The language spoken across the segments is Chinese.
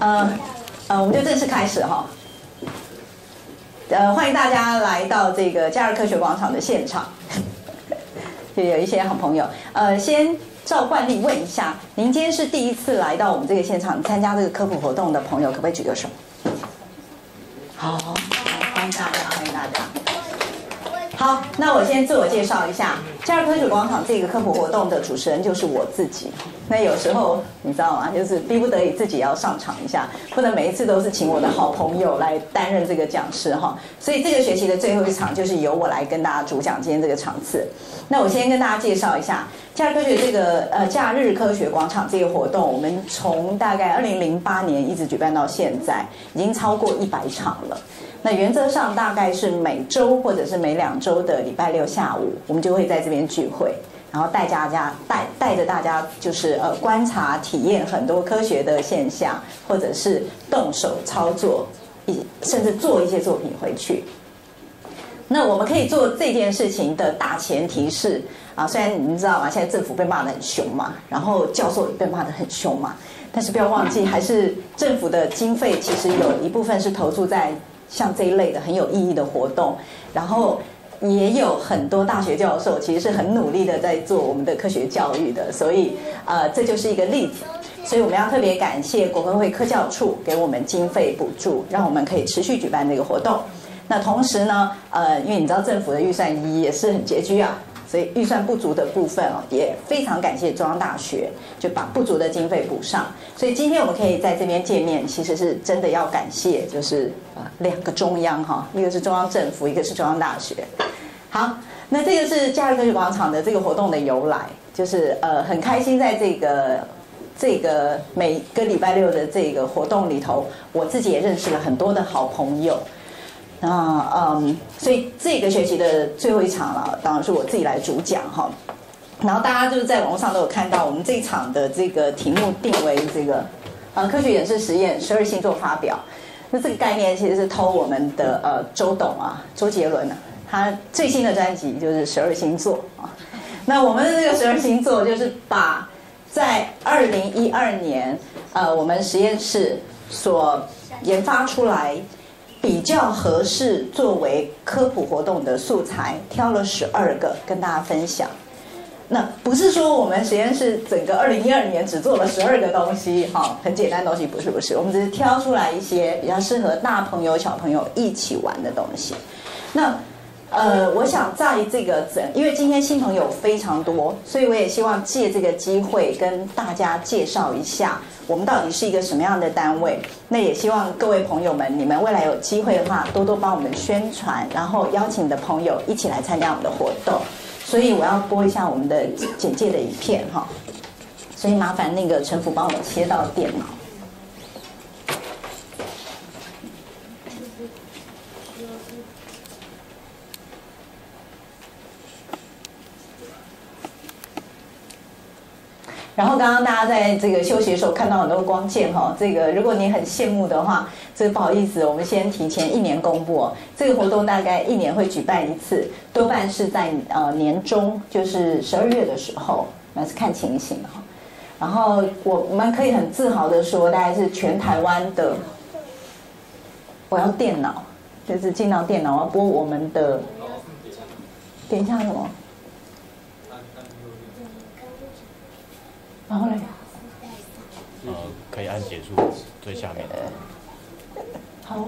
我们就正式开始哈。欢迎大家来到这个假日科学广场的现场，就有一些好朋友。先照惯例问一下，您今天是第一次来到我们这个现场参加这个科普活动的朋友，可不可以举个手？好，欢迎大家，欢迎大家。好，那我先自我介绍一下，假日科学广场这个科普活动的主持人就是我自己。那有时候你知道吗？就是逼不得已自己要上场一下，不能每一次都是请我的好朋友来担任这个讲师哈。所以这个学期的最后一场就是由我来跟大家主讲今天这个场次。那我先跟大家介绍一下假日科学这个假日科学广场这个活动，我们从大概2008年一直举办到现在，已经超过100场了。那原则上大概是每周或者是每2周的礼拜六下午，我们就会在这边聚会，然后带着大家就是观察体验很多科学的现象，或者是动手操作，甚至做一些作品回去。那我们可以做这件事情的大前提是虽然你知道吗，现在政府被骂得很凶嘛，然后教授也被骂得很凶嘛，但是不要忘记，还是政府的经费其实有一部分是投注在像这一类的很有意义的活动，然后也有很多大学教授其实是很努力的在做我们的科学教育的，所以这就是一个例子。所以我们要特别感谢国科会科教处给我们经费补助，让我们可以持续举办这个活动。那同时呢，因为你知道政府的预算也是很拮据啊，所以预算不足的部分也非常感谢中央大学，就把不足的经费补上。所以今天我们可以在这边见面，其实是真的要感谢，就是2个中央哈，一个是中央政府，一个是中央大学。好，那这个是假日科学广场的这个活动的由来，就是很开心在这个每个礼拜六的这个活动里头，我自己也认识了很多的好朋友。所以这个学期的最后一场了，当然是我自己来主讲哈。然后大家就是在网络上都有看到，我们这一场的这个题目定为这个科学演示实验12星座发表。那这个概念其实是偷我们的周董周杰伦他最新的专辑就是12星座那我们的这个12星座就是把在2012年我们实验室所研发出来比较合适作为科普活动的素材，挑了12个跟大家分享。那不是说我们实验室整个2012年只做了12个东西很简单的东西，不是，我们只是挑出来一些比较适合大朋友小朋友一起玩的东西。那我想在这个因为今天新朋友非常多，所以我也希望借这个机会跟大家介绍一下我们到底是一个什么样的单位。那也希望各位朋友们，你们未来有机会的话，多多帮我们宣传，然后邀请你的朋友一起来参加我们的活动。所以我要播一下我们的简介的影片所以麻烦那个陈福帮我切到电脑。然后刚刚大家在这个休息的时候看到很多光剑这个如果你很羡慕的话，这个不好意思，我们先提前1年公布这个活动大概1年会举办1次，多半是在年中，就是12月的时候，那是看情形然后我们可以很自豪的说，大概是全台湾的，我要电脑，就是尽量电脑要播我们的，点一下什么？然后嘞， 可以按结束最下面。 好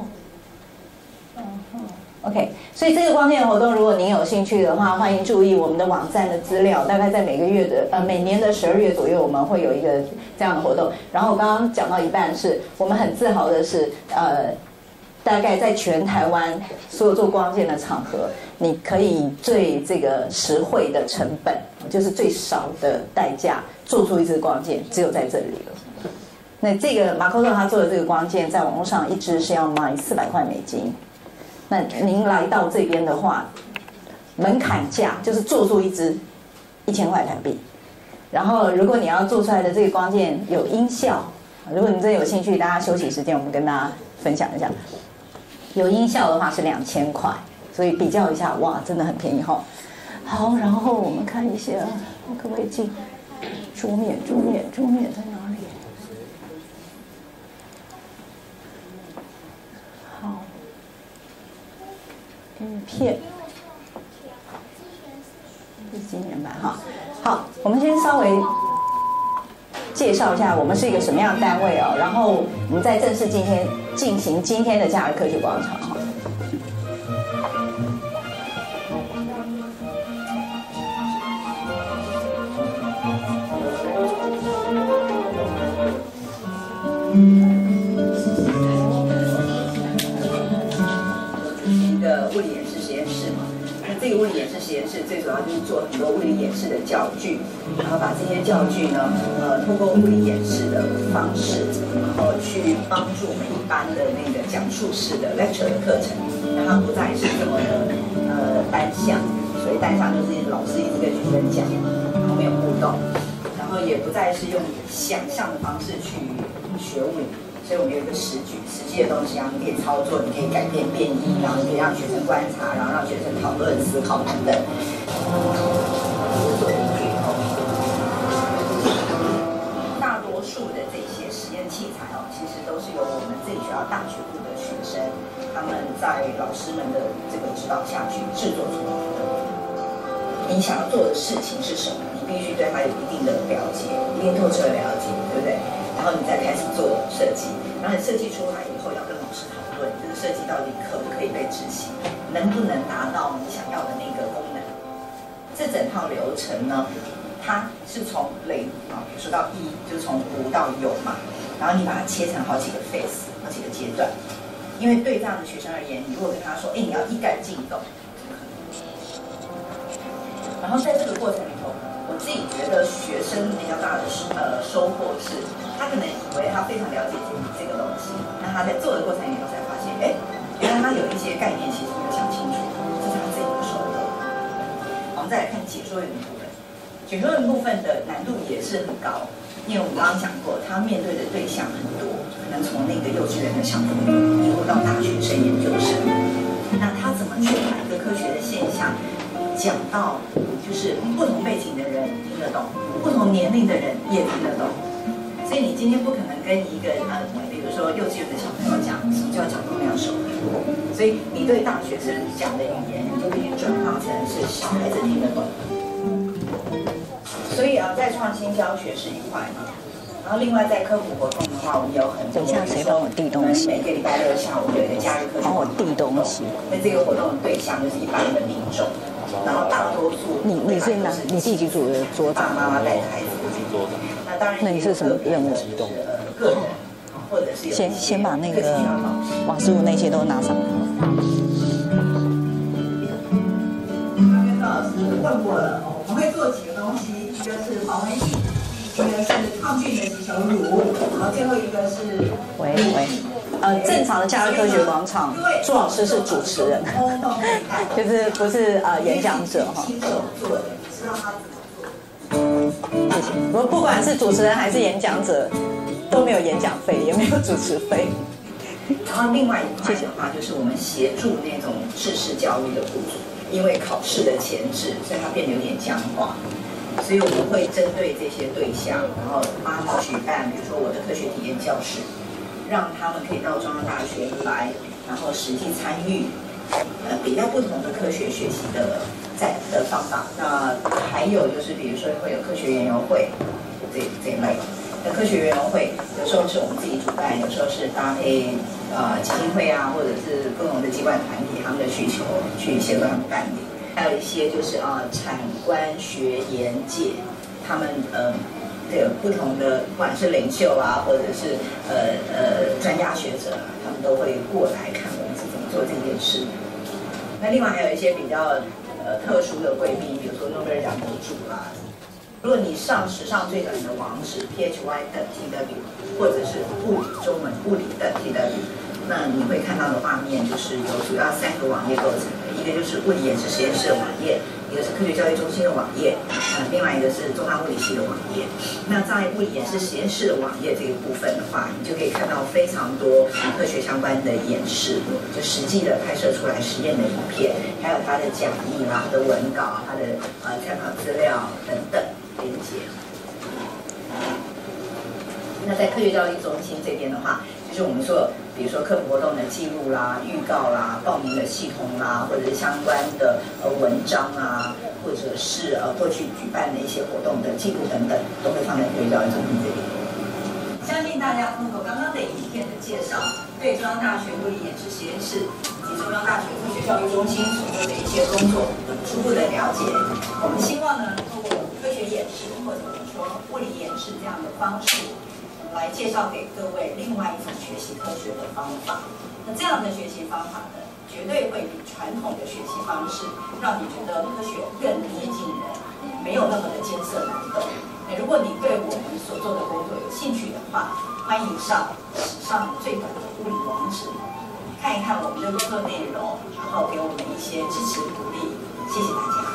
，OK。所以这个光电活动，如果您有兴趣的话，欢迎注意我们的网站的资料。大概在每年的12月左右，我们会有一个这样的活动。然后我刚刚讲到一半是，我们很自豪的是，大概在全台湾所有做光电的场合，你可以最这个实惠的成本，就是最少的代价做出一支光剑，只有在这里了。那这个马可多他做的这个光剑，在网络上一支是要卖400块美金。那您来到这边的话，门槛价就是做出一支1000块台币。然后如果你要做出来的这个光剑有音效，如果你真有兴趣，大家休息时间我们跟大家分享一下。有音效的话是2000块，所以比较一下，哇，真的很便宜好，然后我们看一下，可不可以进桌面在哪里？ 影片，是今年版哈。好，我们先稍微介绍一下我们是一个什么样的单位哦，然后我们再正式进行今天的假日科学广场哈。 一个物理演示实验室嘛，那这个物理演示实验室最主要就是做很多物理演示的教具，然后把这些教具呢，通过物理演示的方式，然后去帮助我们一般的那个讲述式的 lecture 的课程，让它不再是这么的单向，所以单向就是老师一直跟学生讲，然后没有互动，然后也不再是用想象的方式去学物理。所以我们有一个实际的东西，然后你可以操作，你可以改变变异，然后你可以让学生观察，然后让学生讨论、思考等等。大多数的这些实验器材哦，其实都是由我们自己学校大学部的学生，他们在老师们的这个指导下去制作出来的。你想要做的事情是什么？你必须对它有一定的了解，一定透彻的了解，对不对？然后你再开始做设计，然后你设计出来以后要跟老师讨论，这个设计到底可不可以被执行，能不能达到你想要的那个功能。这整套流程呢，它是从零啊，比如说到一，就从无到有嘛，然后你把它切成好几个 phase， 好几个阶段。因为对这样的学生而言，你如果跟他说，你要一干进洞，然后在这个过程里头，我自己觉得学生比较大的收获是，他可能以为他非常了解这个东西，那他在做的过程里头才发现，原来他有一些概念其实没有想清楚，这是他自己不熟的。我们再来看解说员的部分，解说员部分的难度也是很高，因为我们刚刚讲过，他面对的对象很多，可能从那个幼稚园的小朋友一路到大学生、研究生，那他怎么去把一个科学的现象讲到就是不同背景的人听得懂，不同年龄的人也听得懂。所以你今天不可能跟一个比如说幼稚园的小朋友讲什么叫角动量守恒，所以你对大学生讲的语言，你就必须转化成是小孩子听得懂。所以在创新教学是一块嘛，然后另外在科普活动的话，我们有很多。 等一下谁帮我递东西？ 每个礼拜六下午有一个假日课程。 帮我递东西。 那这个活动的对象就是一般的民众，然后大多数你是你第几组的组长？ 爸爸妈妈带着孩子。那当然。 那你是什么任务？ 个人，或者是先把那个瓦斯炉那些都拿上来。 跟赵老师问过了，我们会做几个东西，一个是防蚊液，一个是抗菌的洗手乳，然后最后一个是正常的假日科学广场，朱老师是主持人，就是不是演讲者哈。 亲手做的，知道他怎么做。 谢谢。不管是主持人还是演讲者，都没有演讲费，也没有主持费。 然后另外一块的话，就是我们协助那种知识教育的不足，因为考试的前置，所以它变得有点僵化。所以我们会针对这些对象，然后帮他们举办，比如说我的科学体验教室，让他们可以到中央大学来，然后实际参与比较不同的科学学习的方法。那还有就是比如说会有科学园游会这一类。那科学园游会有时候是我们自己主办，有时候是搭配基金会啊，或者是不同的机关团体他们的需求去协助他们办理。还有一些就是产官学研界，他们这个不同的不管是领袖啊，或者是专家学者啊，他们都会过来看我们是怎么做这件事。那另外还有一些比较特殊的贵宾，比如说诺贝尔奖得主啦。如果你上史上最短的网址 PHY.TW 或者是物理中文物理的 TW， 那你会看到的画面就是有主要3个网页构成的，一个就是物理演示实验室的网页，一个是科学教育中心的网页，另外一个是中大物理系的网页。那在物理演示实验室的网页这个部分的话，你就可以看到非常多科学相关的演示，就实际的拍摄出来实验的影片，还有它的讲义啦、它的文稿、它的参考资料等等连接。那在科学教育中心这边的话，就就是我们说，比如说课程活动的记录啦、预告啦、报名的系统啦，或者是相关的文章啊，或者是过去举办的一些活动的记录等等，都会放在科学教育中心这里。相信大家通过刚刚的影片的介绍，对中央大学物理演示实验室以及中央大学科学教育中心所做的一些工作初步的了解。我们希望呢，通过科学演示或者我们说物理演示这样的方式，来介绍给各位另外一种学习科学的方法。那这样的学习方法呢，绝对会比传统的学习方式让你觉得科学更贴近人，没有那么的艰涩难懂。如果你对我们所做的工作有兴趣的话，欢迎上史上最短的物理网址，看一看我们的工作内容，然后给我们一些支持鼓励。谢谢大家。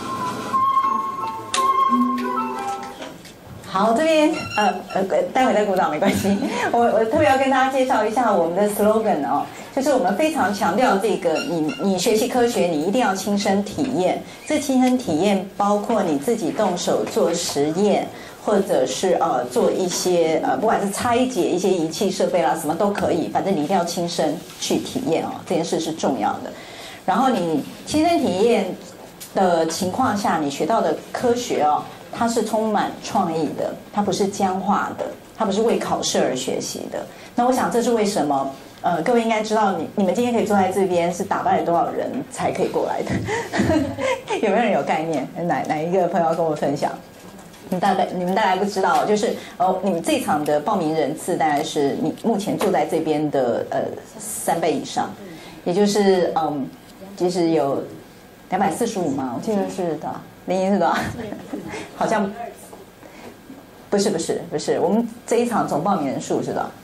好，这边待会再鼓掌没关系。我特别要跟大家介绍一下我们的 slogan 哦，就是我们非常强调这个你学习科学，你一定要亲身体验。这亲身体验包括你自己动手做实验，或者是做一些不管是拆解一些仪器设备啦，什么都可以，反正你一定要亲身去体验哦，这件事是重要的。然后你亲身体验的情况下，你学到的科学哦，它是充满创意的，它不是僵化的，它不是为考试而学习的。那我想这是为什么各位应该知道你们今天可以坐在这边是打败了多少人才可以过来的有没有人有概念？哪一个朋友要跟我分享？你们大概不知道，就是你们这场的报名人次大概是你目前坐在这边的3倍以上，也就是其实有245吗？我记得是的，林莹是多少？好像不是，我们这一场总报名人数是多少？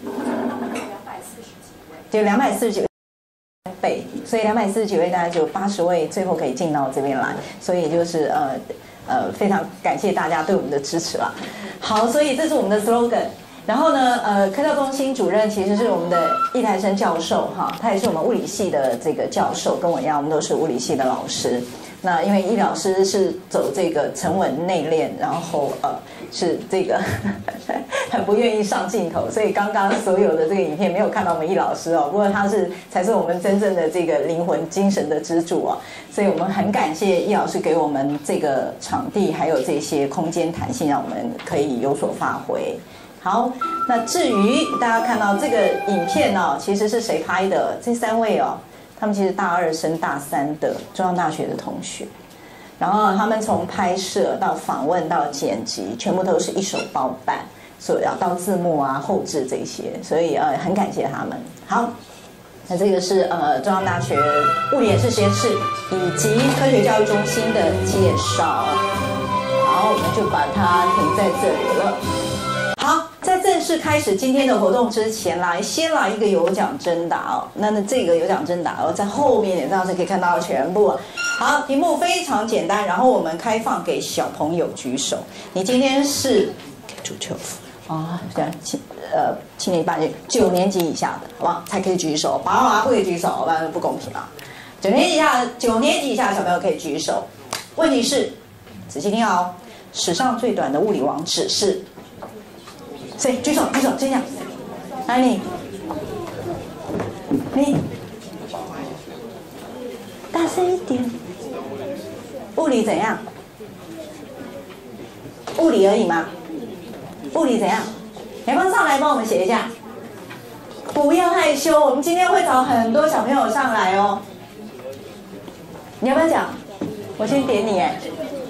就249倍，所以249位大概就80位，最后可以进到这边来，所以就是非常感谢大家对我们的支持啦。好，所以这是我们的 slogan。然后呢，科教中心主任其实是我们的易台生教授哈，他也是我们物理系的这个教授，跟我一样，我们都是物理系的老师。那因为易老师是走这个沉稳内敛，然后是这个很不愿意上镜头，所以刚刚所有的这个影片没有看到我们易老师哦。不过他才是我们真正的这个灵魂精神的支柱哦，所以我们很感谢易老师给我们这个场地，还有这些空间弹性，让我们可以有所发挥。好，那至于大家看到这个影片哦，其实是谁拍的？这3位哦。他们其实大2升大3的中央大学的同学，然后他们从拍摄到访问到剪辑，全部都是一手包办，所以要到字幕啊、后制这些，所以很感谢他们。好，那这个是中央大学物理演示实验室以及科学教育中心的介绍，好，我们就把它停在这里了。好，在正式开始今天的活动之前，先来一个有奖征答哦。那这个有奖征答在后面点上是可以看到全部。好，题目非常简单，然后我们开放给小朋友举手。你今天是足球啊，7年8年9年级以下的，好不好？才可以举手，爸妈不可以举手，不然不公平啊。9年级以下的小朋友可以举手。问题是，仔细听哦，史上最短的物理网址是？谁举手？先讲。来你大声一点。物理怎样？物理而已吗？物理怎样？你要不要上来帮我们写一下？不要害羞，我们今天会找很多小朋友上来哦。你要不要讲？我先点你哎。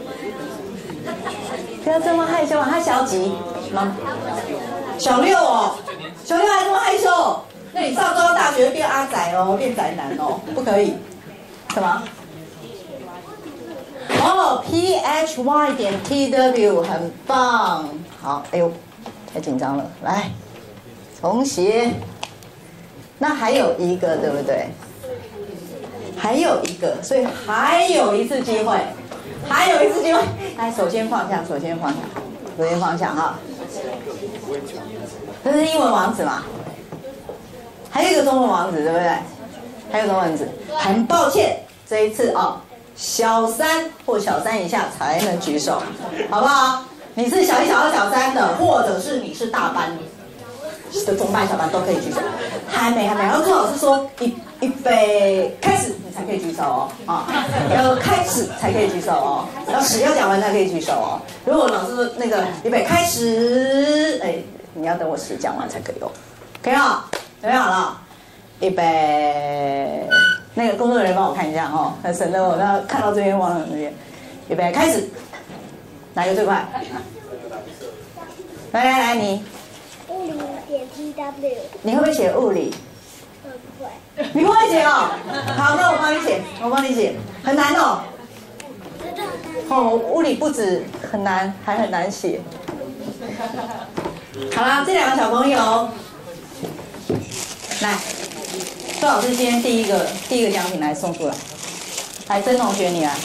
不要这么害羞啊！他小几？小6哦，小6还这么害羞？那你上中央大学变阿仔哦，变宅男哦，不可以。什么？哦 ，PHY.TW 很棒。好，哎呦，太紧张了，来重写。那还有一个，对不对？还有一个，所以还有一次机会，来，手先放下哈。这是英文网址嘛？还有一个中文网址，对不对？还有中文网址。很抱歉，这一次小3或小3以下才能举手，好不好？你是小1、小2、小3的，或者是你是大班， 的中班、小班都可以举手。还没。然后朱老师说预备开始，你才可以举手哦。啊，要开始才可以举手哦。要讲完才可以举手哦。如果老师说那个预备开始，哎，你要等我10讲完才可以哦。可以了，准备好了，预备。那个工作人员帮我看一下哦，省得我要看到这边忘了那边。预备开始，哪个最快？来，你。 物理写 TW。 你会不会写物理？ 不会。 你不会写哦？好，那我帮你写，很难哦。哦，物理不止很难，还很难写。好啦，这2个小朋友，来。朱老师今天第一个奖品来送出来，来曾同学你来。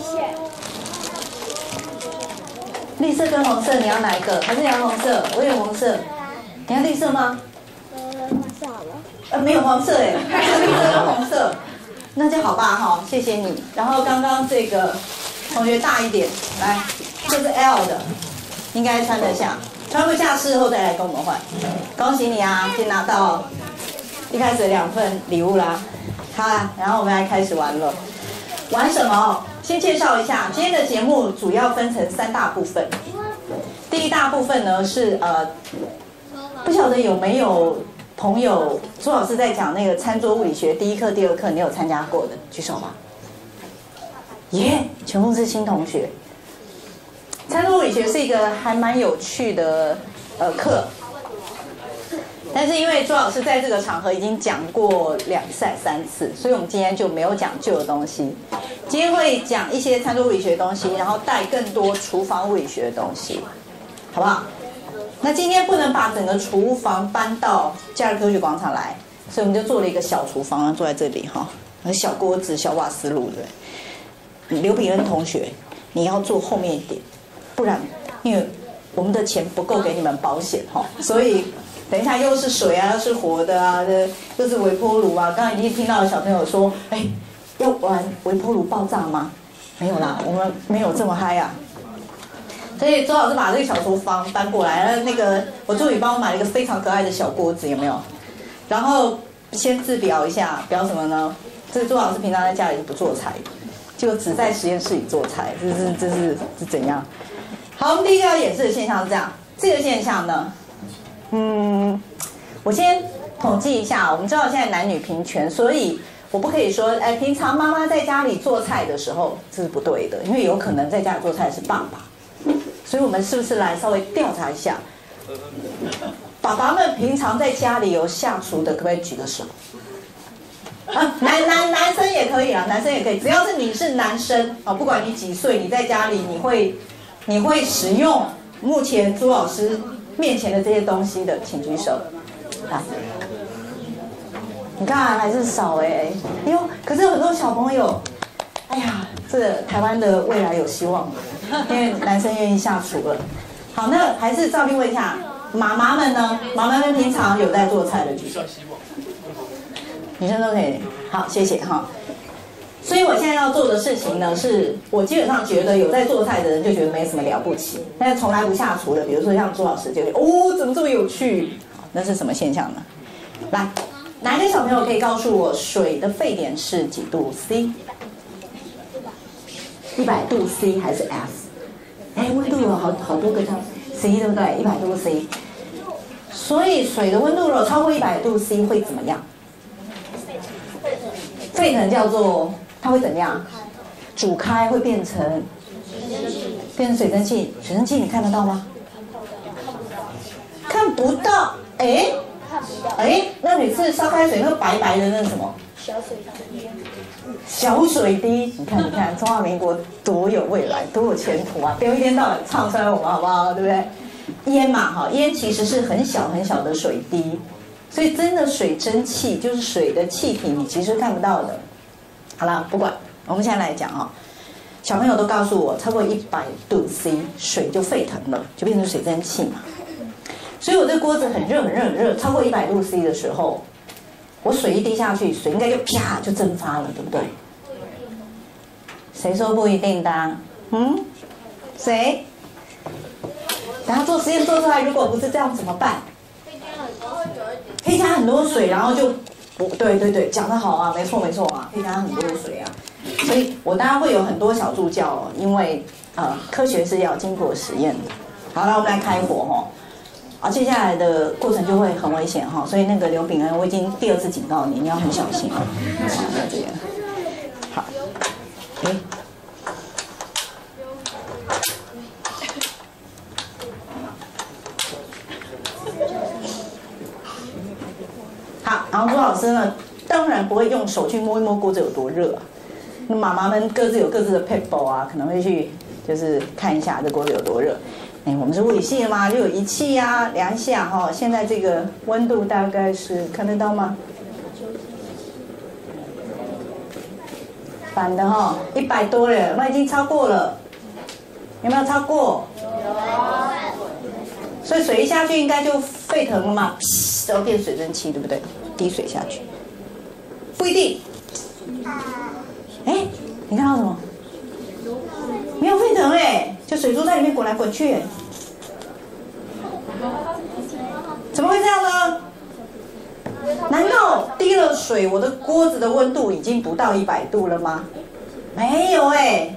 绿色跟红色你要哪一个？还是你要红色？我有红色，你要绿色吗？ 黄色好了。 没有黄色哎，绿色跟红色，那就好吧哈，谢谢你。然后刚刚这个同学大一点，来，这是 L 的，应该穿得下，穿不下事后再来跟我们换。恭喜你啊，先拿到。一开始2份礼物啦，好啦，然后我们来开始玩了。玩什么？先介绍一下，今天的节目主要分成3大部分。第一大部分呢是不晓得有没有朋友，朱老师在讲那个餐桌物理学第1课、第2课，你有参加过的，举手吧。耶，全部是新同学。餐桌物理学是一个还蛮有趣的课。但是因为朱老师在这个场合已经讲过2、3次，所以我们今天就没有讲旧的东西。今天会讲一些餐桌物理学的东西，然后带更多厨房物理学的东西，好不好？那今天不能把整个厨房搬到假日科学广场来，所以我们就做了一个小厨房，坐在这里哈，小锅子、小瓦斯炉的。刘炳恩同学，你要坐后面一点，不然因为我们的钱不够给你们保险哈，所以。等一下又是水啊，又是活的啊，又是微波炉啊。刚刚已经听到小朋友说，哎，要玩微波炉爆炸吗？没有啦，我们没有这么嗨啊。所以周老师把这个小厨房搬过来，那个我助理帮我买了一个非常可爱的小锅子，有没有？然后先自表一下，表什么呢？这个周老师平常在家里是不做菜的，就只在实验室里做菜，这是怎样？好，我们第一个要演示的现象是这样，这个现象呢。我先统计一下，我们知道现在男女平权，所以我不可以说，哎，平常妈妈在家里做菜的时候，这是不对的，因为有可能在家里做菜的是爸爸，所以我们是不是来稍微调查一下，爸爸们平常在家里有下厨的，可不可以举个手？男生也可以啊，男生也可以，只要是你是男生啊，不管你几岁，你在家里你会使用目前朱老师面前的这些东西的，请举手。来，你看还是少哎，哎呦，可是很多小朋友，哎呀，这个台湾的未来有希望，因为男生愿意下厨了。好，那还是照例问一下，妈妈们呢？妈妈们平常有在做菜的举手。女生都可以。好，谢谢哈。所以我现在要做的事情呢，是我基本上觉得有在做菜的人就觉得没什么了不起，但是从来不下厨的，比如说像朱老师就觉得哦，怎么这么有趣？那是什么现象呢？来，哪一个小朋友可以告诉我水的沸点是几度 C？100度 C 还是 S？ 哎，温度有好多个叫 C 对不对？100度 C。所以水的温度如果超过100度 C 会怎么样？沸腾叫做它会怎么样？煮开会变成水蒸气。水蒸气你看得到吗？看不到。哎，那每次烧开水那个白白的那是什么？小水滴。你看，中华民国多有未来，多有前途啊！不用一天到晚唱衰我们好不好？对不对？烟嘛，哈，烟其实是很小很小的水滴，所以真的水蒸气就是水的气体，你其实看不到的。好了，不管，我们现在来讲哦。小朋友都告诉我，超过100度 C 水就沸腾了，就变成水蒸气嘛。所以我这锅子很热，超过100度 C 的时候，我水一滴下去，水应该就啪就蒸发了，对不对？谁说不一定的？谁？等下做实验做出来，如果不是这样怎么办？ 可以加很多水，然后就对，讲得好啊，没错啊，可以加很多水啊。所以我当然会有很多小助教哦，因为科学是要经过实验的。好，那我们来开火哈。啊，接下来的过程就会很危险哈，所以那个刘炳恩，我已经第2次警告你，你要很小心啊。好，这边，好，好，然后朱老师呢，当然不会用手去摸一摸锅子有多热啊。那妈妈们各自有各自的 pebble 啊，可能会去就是看一下这锅子有多热。我们是物理系的嘛，就有仪器啊，量一下哈。现在这个温度大概是看得到吗？反的哈，100多了，那已经超过了，有没有超过？有。所以水一下去应该就沸腾了嘛，然后变水蒸气，对不对？滴水下去，不一定。你看到什么？没有沸腾就水珠在里面滚来滚去怎么会这样呢？难道滴了水，我的锅子的温度已经不到100度了吗？没有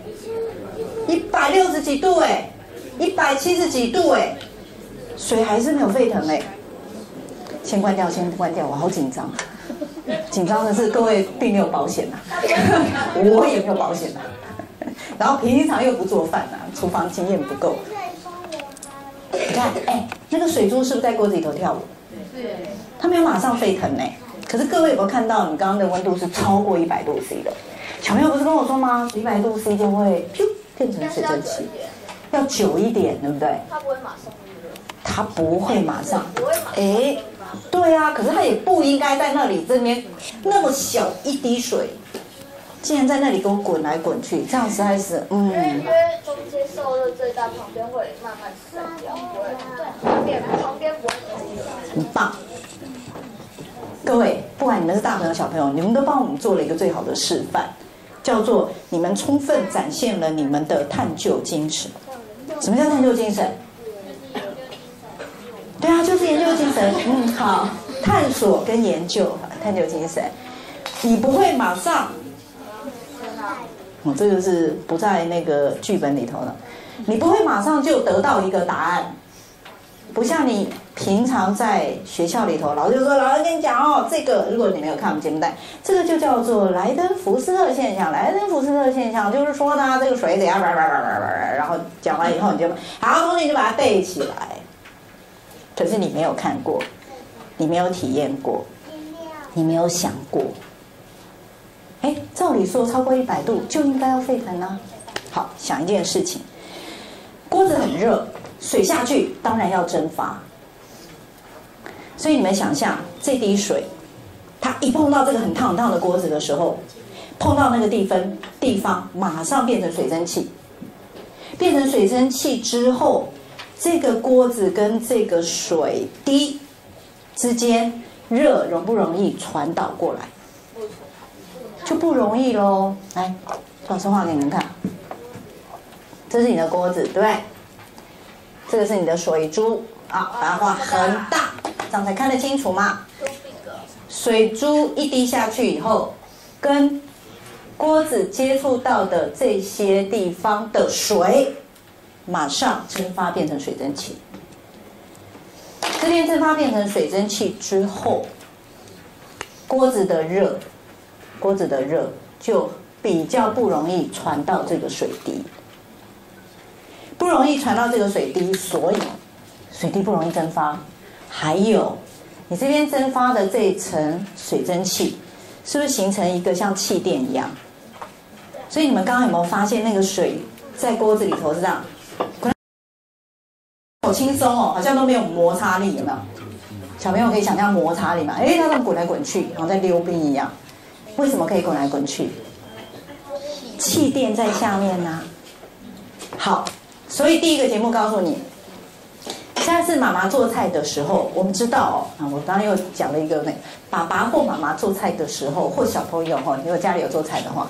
160几度170几度水还是没有沸腾先关掉，我好紧张。紧张的是各位并没有保险我也没有保险然后平常又不做饭厨房经验不够。你看，那个水珠是不是在锅子里头跳舞？它没有马上沸腾可是各位有没有看到，你刚刚的温度是超过100度 C 的？小朋友不是跟我说吗？100度 C 就会变成水蒸气，要久一点，对不对？ 它不会马上热。 它不会马上。对啊，可是它也不应该在那里这边那么小一滴水，竟然在那里给我滚来滚去，这样实在是因为中间受热最大，旁边会慢慢散掉，不会旁边不会太热。 很棒。各位，不管你们是大朋友小朋友，你们都帮我们做了一个最好的示范，叫做你们充分展现了你们的探究精神。什么叫探究精神？对啊，就是研究精神。好，探索跟研究，探究精神。你不会马上，这个是不在那个剧本里头的。你不会马上就得到一个答案，不像你平常在学校里头，老师就说：“老师跟你讲这个如果你没有看我们节目带，这个就叫做莱登福斯特现象。莱登福斯特现象就是说呢，这个水怎样，然后讲完以后你就好，同学你就把它背起来。可是你没有看过，你没有体验过，你没有想过。照理说超过100度就应该要沸腾啊。好，想一件事情，锅子很热，水下去当然要蒸发。所以你们想象，这滴水，它一碰到这个很烫的锅子的时候，碰到那个地方，马上变成水蒸气。变成水蒸气之后，这个锅子跟这个水滴之间热容不容易传导过来？就不容易咯。来，老师画给你们看，这是你的锅子，对不对？这个是你的水珠把它画很大，这样才看得清楚嘛。水珠一滴下去以后，跟锅子接触到的这些地方的水，马上蒸发变成水蒸气。这边蒸发变成水蒸气之后，锅子的热就比较不容易传到这个水滴，不容易传到这个水滴，所以水滴不容易蒸发。还有，你这边蒸发的这一层水蒸气，是不是形成一个像气垫一样？所以你们刚刚有没有发现那个水在锅子里头是这样，好轻松好像都没有摩擦力，有没有？小朋友可以想象摩擦力嘛？它这样滚来滚去，好像在溜冰一样。为什么可以滚来滚去？气垫在下面呢。好，所以第一个节目告诉你，下次妈妈做菜的时候，我们知道我刚刚又讲了一个爸爸或妈妈做菜的时候，或小朋友如果家里有做菜的话，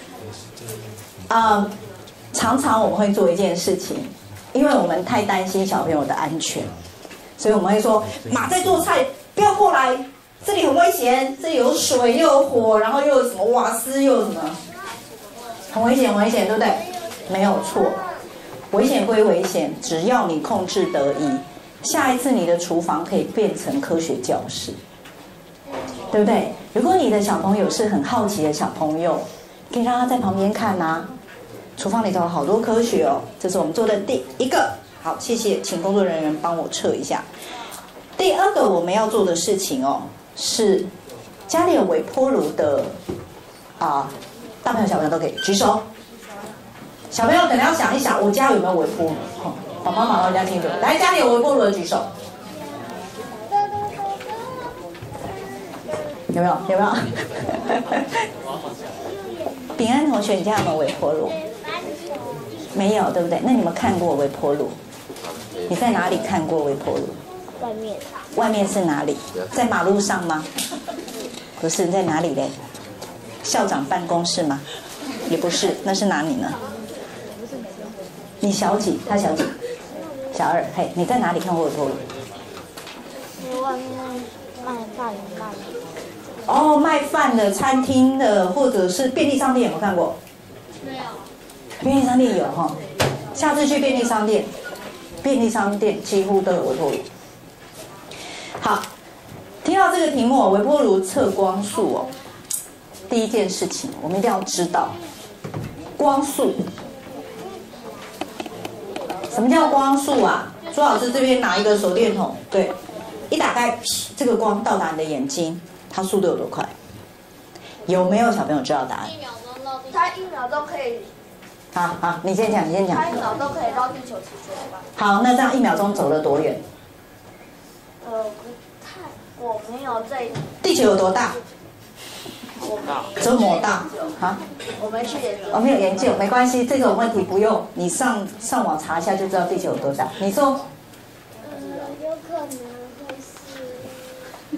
常常我们会做一件事情，因为我们太担心小朋友的安全，所以我们会说：妈在做菜，不要过来。 这里很危险，这里有水又有火，然后又有什么瓦斯又有什么，很危险，很危险，对不对？没有错，危险归危险，只要你控制得宜，下一次你的厨房可以变成科学教室，对不对？如果你的小朋友是很好奇的小朋友，可以让他在旁边看啊。厨房里头有好多科学哦，这是我们做的第一个。好，谢谢，请工作人员帮我测一下。第二个我们要做的事情哦，是家里有微波炉的大朋友小朋友都可以举手。小朋友可能要想一想，我家有没有微波炉？爸爸妈妈家清楚。来，家里有微波炉的举手。有没有？有没有？秉安同学，你家有没有微波炉？没有，对不对？那你们看过微波炉？你在哪里看过微波炉？ 外面。 外面是哪里？在马路上吗？不是，在哪里嘞？校长办公室吗？也不是，那是哪里呢？你小几？他小几？小二。嘿，你在哪里看过微波炉？ 外面卖饭卖。 哦，卖饭的、餐厅的，或者是便利商店，有没有看过？ 没有。 便利商店有哈，下次去便利商店，便利商店几乎都有微波炉。好，听到这个题目，微波炉测光速哦，第一件事情我们一定要知道光速。什么叫光速啊？朱老师这边拿一个手电筒，对，一打开，这个光到达你的眼睛，它速度有多快？有没有小朋友知道答案？ 它1秒钟可以。 好，你先讲，你先讲。 它1秒钟可以绕地球7圈吧？ 好，那这样1秒钟走了多远？ 不太，我没有在。 地球有多大？这么大啊？ 我没去研究。 我没有研究，没关系，这种问题不用你上网查一下就知道地球有多大。你说？ 有可能会是。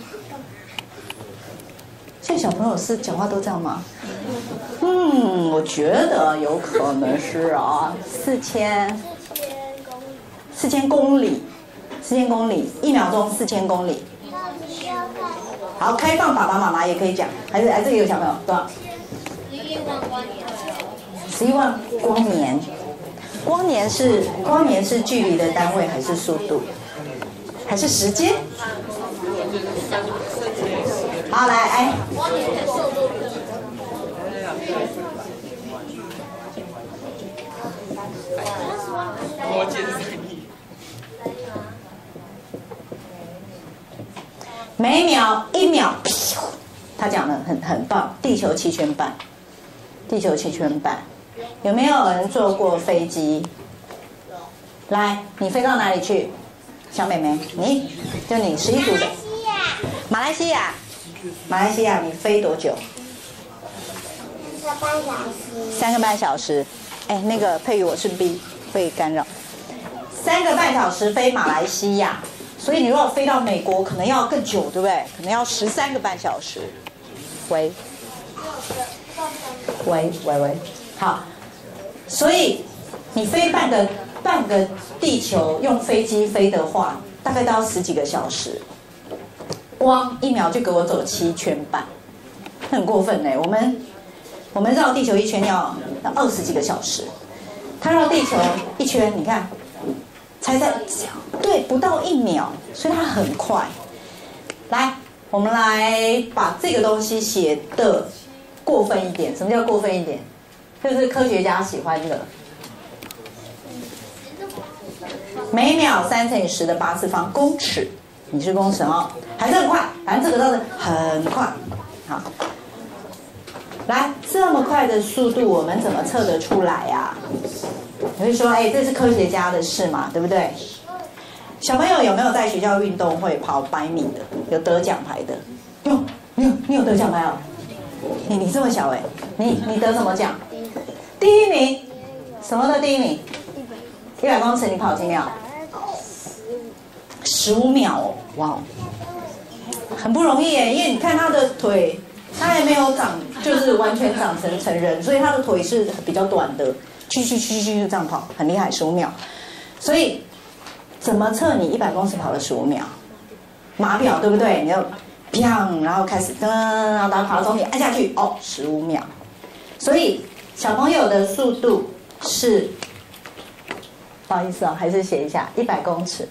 现在小朋友是讲话都这样吗？我觉得有可能是4000公里，4000公里，1秒钟4000公里。好，开放爸爸妈妈也可以讲，还是这里有小朋友多少？11万光年。光年是距离的单位，还是速度，还是时间？好，来，每秒1秒，他讲的很棒，地球7圈半，地球7圈半。有没有人坐过飞机？来，你飞到哪里去？小妹妹，你11组的。马来西亚，你飞多久？3个半小时。哎，那个佩宇，我是 B， 会干扰。3个半小时飞马来西亚，所以你如果飞到美国，可能要更久，对不对？可能要13个半小时。喂，好。所以你飞半个地球，用飞机飞的话，大概都要10几个小时。光1秒就给我走7圈半，很过分呢。我们绕地球1圈要20几个小时，他绕地球1圈，你看，才在对不到1秒，所以它很快。来，我们来把这个东西写的过分一点。什么叫过分一点？就是科学家喜欢的，每秒3乘以10的8次方公尺。你是工程哦，还是很快，反正这个都是很快。好，来，这么快的速度，我们怎么测得出来呀？你会说，这是科学家的事嘛，对不对？小朋友有没有在学校运动会跑100米的，有得奖牌的？你有得奖牌哦？你这么小你得什么奖？第1名，什么的第1名？100公尺，你跑几秒？15秒哦，哇，很不容易耶，因为你看他的腿，他还没有长，就是完全长成人，所以他的腿是比较短的，去就这样跑，很厉害，15秒。所以怎么测你100公尺跑了15秒？码表对不对？你要砰，然后开始噔，然后把跑钟点按下去，哦，15秒。所以小朋友的速度是，不好意思哦，还是写一下，100公尺，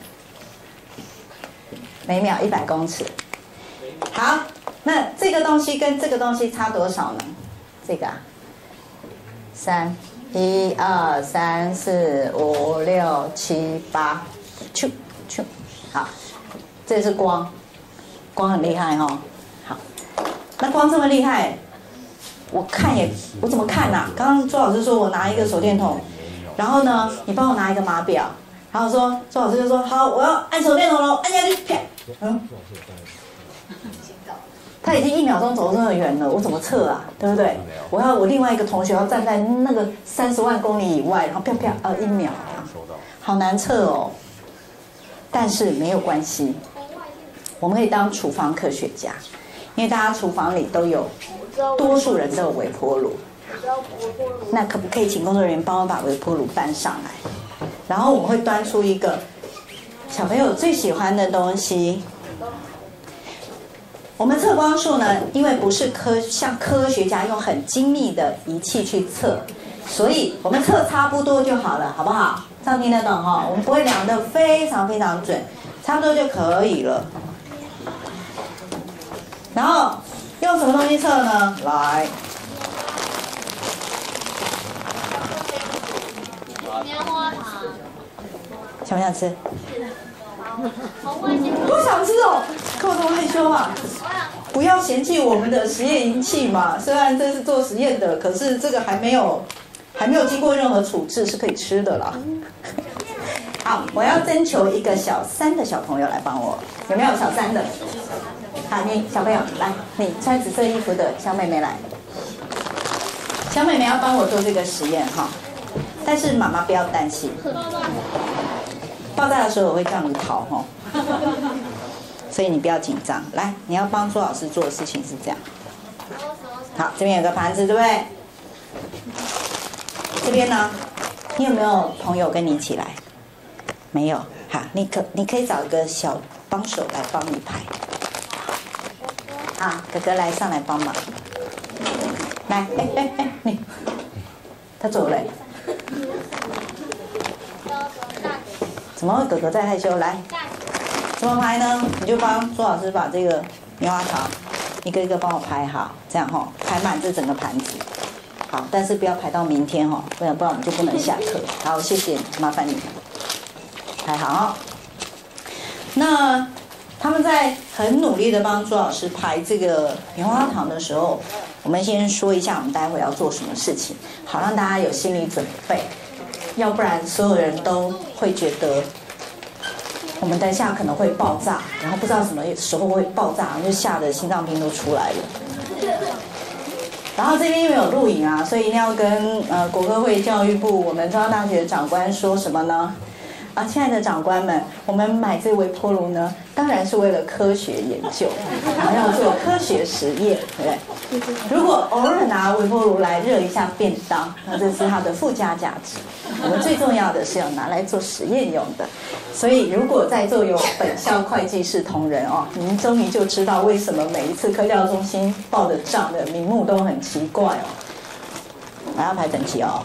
每秒100公尺。好，那这个东西跟这个东西差多少呢？这个啊，1、2、3、4、5、6、7、8，咻咻，好，这是光，光很厉害哦。好，那光这么厉害，我怎么看呐？刚刚周老师说我拿一个手电筒，然后呢，你帮我拿一个码表，然后说周老师就说好，我要按手电筒喽，按下去，啪，他已经1秒钟走这么远了，我怎么测啊？对不对？我另外一个同学要站在那个30万公里以外，然后啪啪1秒，好难测哦。但是没有关系，我们可以当厨房科学家，因为大家厨房里都有，多数人都有微波炉。那可不可以请工作人员帮我把微波炉搬上来？然后我们会端出一个小朋友最喜欢的东西。我们测光束呢，因为不是像科学家用很精密的仪器去测，所以我们测差不多就好了，好不好？这样听得懂哈？我们不会量得非常非常准，差不多就可以了。然后用什么东西测呢？来， 棉花糖， 想不想吃？不想吃哦，干嘛这么害羞啊？不要嫌弃我们的实验仪器嘛，虽然这是做实验的，可是这个还没有经过任何处置，是可以吃的啦。好，我要征求一个小3的小朋友来帮我，有没有小3的？好，你小朋友来，你穿紫色衣服的小妹妹来，小妹妹要帮我做这个实验哈，但是妈妈不要担心。爆炸的时候我会叫你逃哈，所以你不要紧张。来，你要帮朱老师做的事情是这样。好，这边有个盘子，对不对？这边呢，你有没有朋友跟你一起来？没有。好，你可以找一个小帮手来帮你排。啊，哥哥来上来帮忙。来，你，他走了。怎么会哥哥在害羞？来，怎么排呢？你就帮朱老师把这个棉花糖一个一个帮我排好，这样哈，排满这整个盘子。好，但是不要排到明天哈，不然我们就不能下课。好，谢谢，麻烦你排好。那他们在很努力的帮朱老师排这个棉花糖的时候，我们先说一下我们待会要做什么事情，好让大家有心理准备。要不然所有人都会觉得我们等一下可能会爆炸，然后不知道什么时候会爆炸，就吓得心脏病都出来了。然后这边因为有录影啊，所以一定要跟国科会教育部我们中央大学的长官说什么呢？亲爱的长官们，我们买这微波炉呢，当然是为了科学研究，要做科学实验，对不对？如果偶尔拿微波炉来热一下便当，那这是它的附加价值。我们最重要的是要拿来做实验用的。所以，如果在座有本校会计系同仁哦，您终于就知道为什么每一次科教中心报的账的名目都很奇怪哦。还要排整齐哦。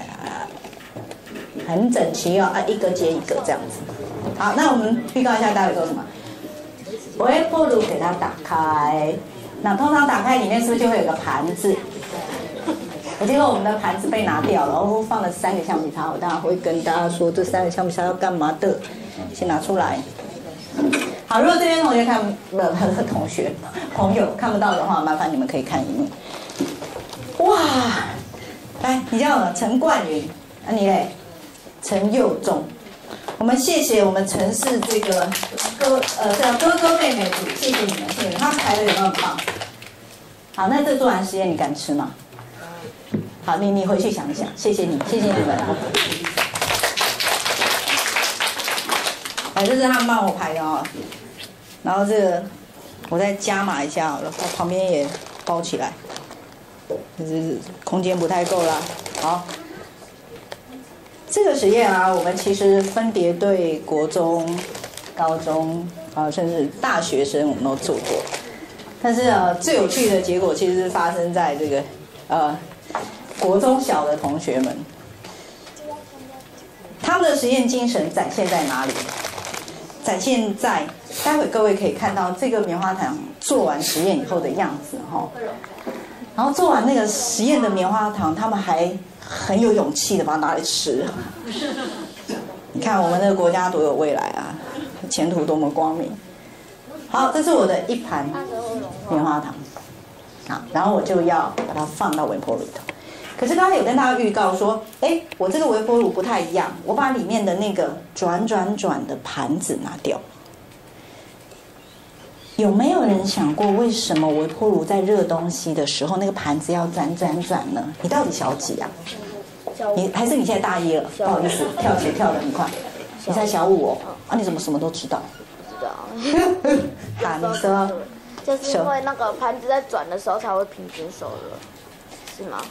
很整齐哦，一个接一个这样子。好，那我们预告一下待会做什么？微波炉给它打开，那通常打开里面是不是就会有个盘子？结果我们的盘子被拿掉了，然后放了3个橡皮擦，我当然会跟大家说这3个橡皮擦要干嘛的，先拿出来。好，如果这边同学朋友看不到的话，麻烦你们可以看荧幕。哇，来，你叫什么？陈冠云，你嘞？陈佑忠，我们谢谢我们城市这个哥哥妹妹组，谢谢你们，谢谢你们，他们排的有没有棒？好，那这做完实验你敢吃吗？好，你回去想一想，谢谢你们。这是他们帮我排的哦，然后这个我再加码一下好了，把旁边也包起来，就是空间不太够啦。好。这个实验啊，我们其实分别对国中、高中甚至大学生我们都做过。 但是最有趣的结果其实是发生在这个国中小的同学们，他们的实验精神展现在哪里？展现在待会各位可以看到这个棉花糖做完实验以后的样子哈。然后做完那个实验的棉花糖，他们还很有勇气的把它拿来吃。你看我们的国家多有未来啊，前途多么光明。好，这是我的一盘棉花糖，好，然后我就要把它放到微波炉里头。可是刚才有跟大家预告说，哎，我这个微波炉不太一样，我把里面的那个转的盘子拿掉。有没有人想过，为什么微波炉在热东西的时候，那个盘子要转呢？你到底小几啊？你还是你现在大一了？不好意思，跳棋跳得很快。你才小5哦？啊，你怎么什么都知道？ 知道。 好，你说。 就是因为那个盘子在转的时候才会平均受热，是吗？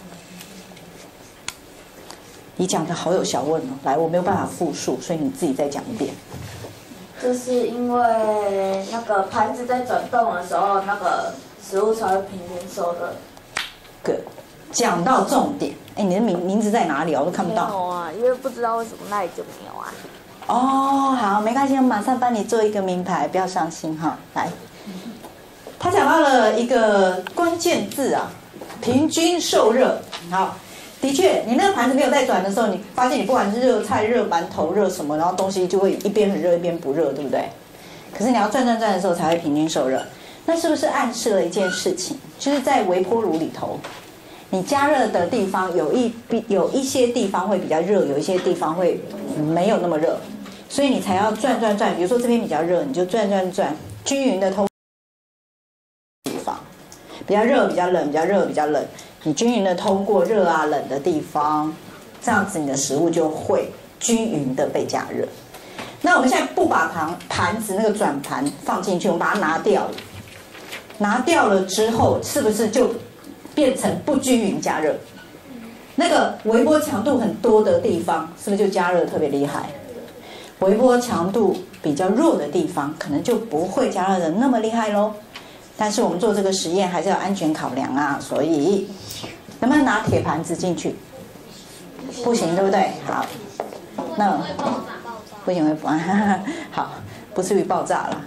你讲的好有学问哦，来，我没有办法复述，所以你自己再讲一遍。 就是因为那个盘子在转动的时候，那个食物才会平均受热。 Good， 讲到重点。哎，你的名字在哪里啊？我都看不到。 没有啊，因为不知道为什么那里就没有啊。 哦，好，没关系，我马上帮你做一个名牌，不要伤心哈。来，他讲到了一个关键字啊，平均受热。好。的确，你那个盘子没有在转的时候，你发现你不管是热菜、热馒头、热什么，然后东西就会一边很热一边不热，对不对？可是你要转的时候才会平均受热，那是不是暗示了一件事情？就是在微波炉里头，你加热的地方有一些地方会比较热，有一些地方会没有那么热，所以你才要转。比如说这边比较热，你就转，均匀的通地方，比较热比较冷，比较热比较冷。你均匀的通过热啊冷的地方，这样子你的食物就会均匀的被加热。那我们现在不把盘子那个转盘放进去，我们把它拿掉了。拿掉了之后，是不是就变成不均匀加热？那个微波强度很多的地方，是不是就加热特别厉害？微波强度比较弱的地方，可能就不会加热的那么厉害咯。但是我们做这个实验还是要安全考量啊，所以能不能拿铁盘子进去？不行，对不对？好，那不行会爆，好，不至于爆炸了。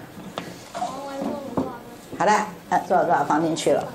好的，做好放进去了。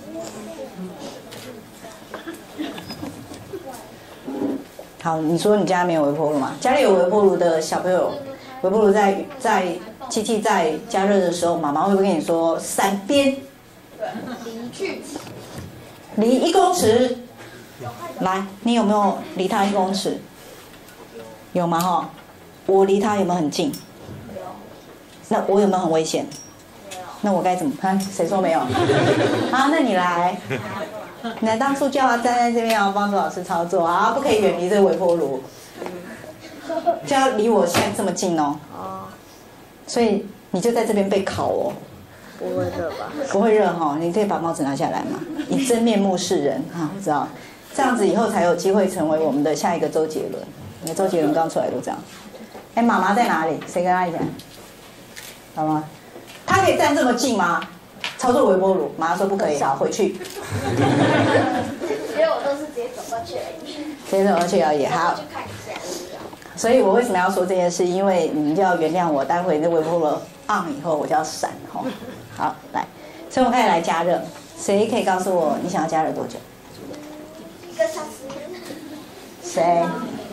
好，你说你家没有微波炉吗？家里有微波炉的小朋友，微波炉在机器在加热的时候，妈妈会不会跟你说闪边？对，离1公尺。来，你有没有离他1公尺？有吗？哈，我离他有没有很近？有。那我有没有很危险？没有。那我该怎么办？谁说没有？好，那你来，你来当助教啊，站在这边啊，帮助老师操作啊，不可以远离这个微波炉，就要离我现在这么近哦。所以你就在这边被烤哦， 不会热吧？ 不会热哈，你可以把帽子拿下来嘛，以真面目示人啊，知道？这样子以后才有机会成为我们的下一个周杰伦。你的周杰伦刚出来都这样。哎，妈妈在哪里？谁跟他一起？好吗？他可以站这么近吗？操作微波炉，妈妈说不可以，好，回去。 因为我都是直接走过去而已。 直接走过去而已，好。 去看一下。 所以我为什么要说这件事？因为你们就要原谅我，待会那微波炉 on 以后我就要闪吼。好，来，所以我们开始来加热。谁可以告诉我你想要加热多久 1个小时。 谁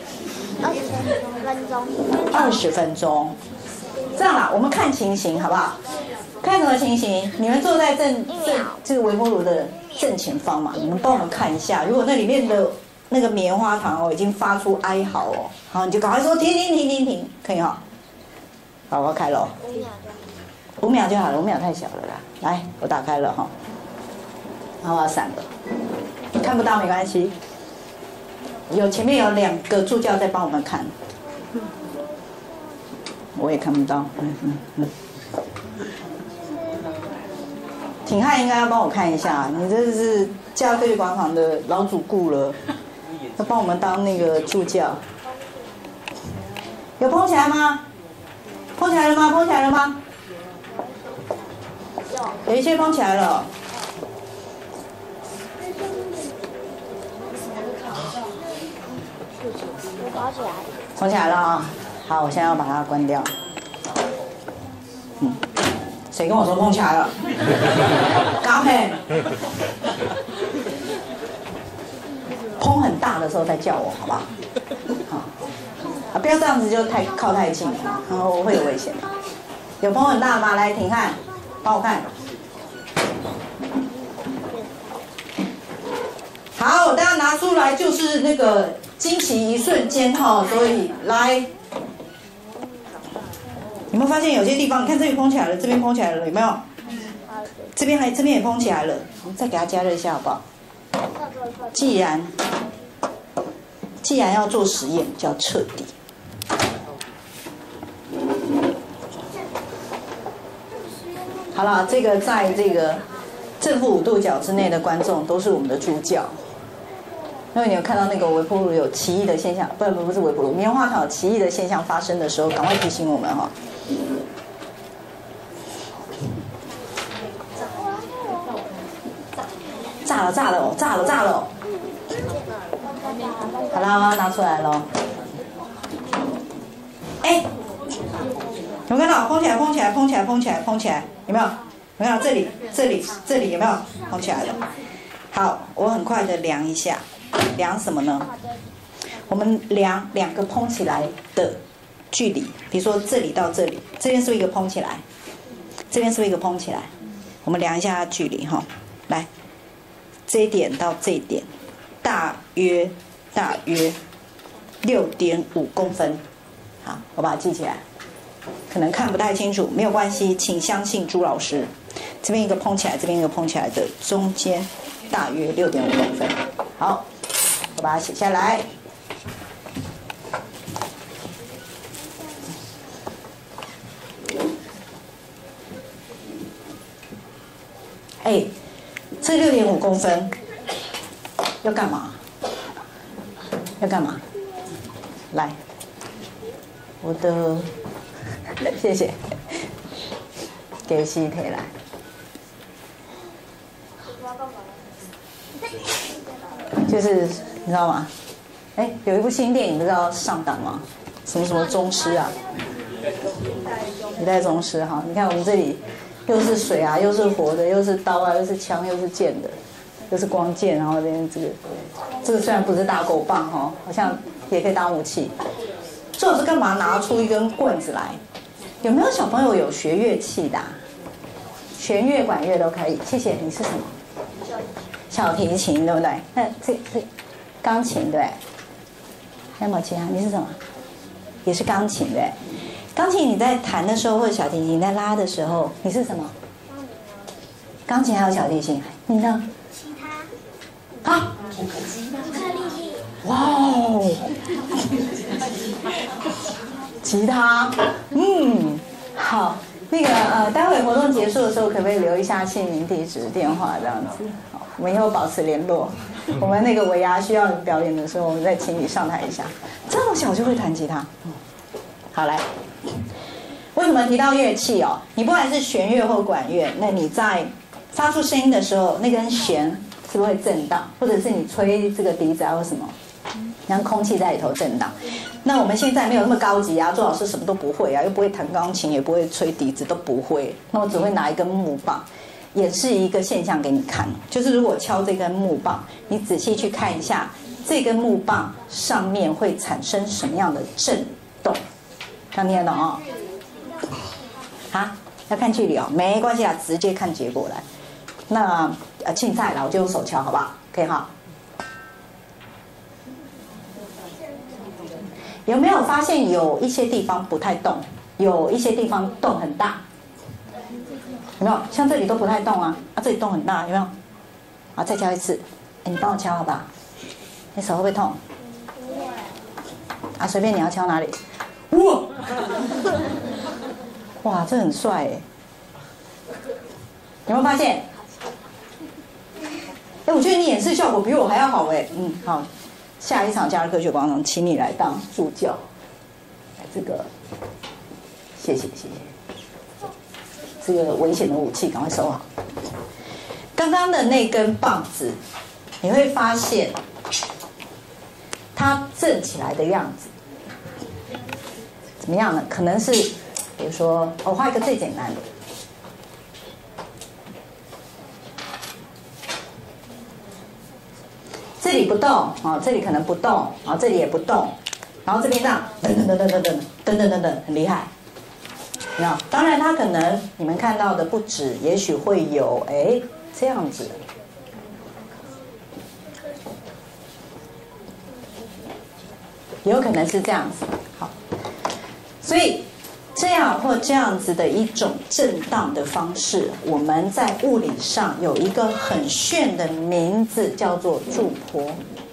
？20分钟。这样啦，我们看情形好不好？看什么情形？你们坐在这个微波炉的正前方嘛，你们帮我们看一下，如果那里面的那个棉花糖哦已经发出哀嚎哦，好，你就赶快说停，可以哈。好，我要开了。5秒就好了，5秒太小了啦。来，我打开了哈。然后我要闪了，看不到没关系。前面有2个助教在帮我们看，我也看不到。挺汉应该要帮我看一下，你这是嘉科学广场的老主顾了，要帮我们当那个助教。有蓬起来吗？蓬起来了吗？ 有一些封起来了。封起来了啊！好，我现在要把它关掉。谁跟我说封起来了？刚嘿，风很大的时候再叫我，好不好？好，啊，不要这样子就靠太近，然后会有危险。有风很大吗？来，停看，帮我看。好，大家拿出来就是那个惊奇一瞬间哈，所以来，有没有发现有些地方？你看这里封起来了，这边封起来了，有没有？这边也封起来了，我们再给它加热一下好不好？既然要做实验，就要彻底。好了，这个在这个正负5度角之内的观众都是我们的助教。因为你有看到那个微波炉有奇异的现象，不是微波炉，棉花糖有奇异的现象发生的时候，赶快提醒我们哈。炸了哦！好了，拿出来了。哎，有没有看到？封起来，有没有？有没有？这里有没有封起来了？好，我很快的量一下，量什么呢？我们量2个蓬起来的距离，比如说这里到这里，这边是不是一个蓬起来？这边是不是一个蓬起来？我们量一下它距离哈，来，这一点到这一点，大约6.5公分。好，我把它记起来。可能看不太清楚，没有关系，请相信朱老师。这边一个蓬起来，这边一个蓬起来的，中间大约6.5公分。好，我把它写下来。哎，这6.5公分要干嘛？来，我的，谢谢，给西提来。就是你知道吗？哎，有一部新电影不知道上档吗？什么宗师啊？一代宗师哈！你看我们这里又是水啊，又是火的，又是刀啊，又是枪，又是剑的，又是光剑，然后这边这个虽然不是大狗棒哈，好像也可以当武器。这是干嘛？拿出一根棍子来？有没有小朋友有学乐器的、啊？弦乐、管乐都可以。谢谢。你是什么？小提琴，对不对？那这钢琴，对。还有没有其他？你是什么？也是钢琴，对。钢琴你在弹的时候，或者小提琴在拉的时候，你是什么？钢琴还有小提琴，你呢？ 吉他。 啊？ 乌克丽丽。 哇哦！吉他，好。那个待会活动结束的时候，可不可以留一下姓名、地址、电话这样子？好，我们以后保持联络。我们那个尾牙需要你表演的时候，我们再请你上台一下。这么小就会弹吉他，好来。为什么提到乐器哦？你不管是弦乐或管乐，那你在发出声音的时候，那根弦是不是会震荡？或者是你吹这个笛子啊或什么，让空气在里头震荡。那我们现在没有那么高级啊，周老师什么都不会啊，又不会弹钢琴，也不会吹笛子，都不会。那我只会拿一根木棒，演示一个现象给你看，就是如果敲这根木棒，你仔细去看一下，这根木棒上面会产生什么样的震动？刚听得懂哦？啊，要看距离哦，没关系啊，直接看结果来。那竞赛啦，我就用手敲，好不好？可以哈。有没有发现有一些地方不太动，有一些地方动很大？有没有？像这里都不太动啊，这里动很大，有没有？好，再敲一次。你帮我敲好不好？你手会不会痛？随便你要敲哪里？哇！哇，这很帅哎！有没有发现？我觉得你演示效果比我还要好哎。好。下一场假日科学广场，请你来当助教。这个，谢谢。 这个危险的武器赶快收好。刚刚的那根棒子，你会发现它正起来的样子怎么样呢？可能是，比如说，我画一个最简单的。这里不动啊，这里可能不动啊，这里也不动，然后这边这样，噔噔噔噔噔噔噔噔噔噔，很厉害。那当然，它可能你们看到的不止，也许会有这样子，也有可能是这样子。好，所以这样或这样子的一种震荡的方式，我们在物理上有一个很炫的名字，叫做驻波。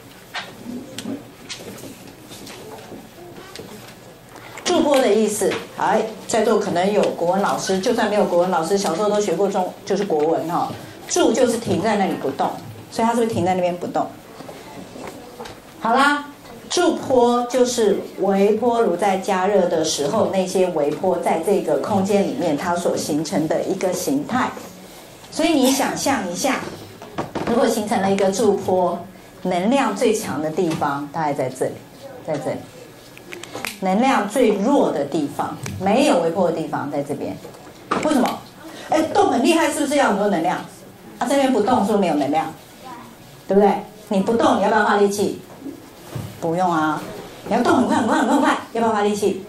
驻波的意思，在座可能有国文老师，就算没有国文老师，小时候都学过就是国文哈。驻就是停在那里不动，所以它是不是停在那边不动？好啦。驻波就是微波炉在加热的时候，那些微波在这个空间里面它所形成的一个形态。所以你想象一下，如果形成了一个驻波，能量最强的地方大概在这里，在这里；能量最弱的地方，没有微波的地方在这边。为什么？动很厉害，是不是要很多能量？这边不动是不是没有能量？对不对？你不动，你要不要花力气？不用啊，你要动很快很快很快，要不要花力气？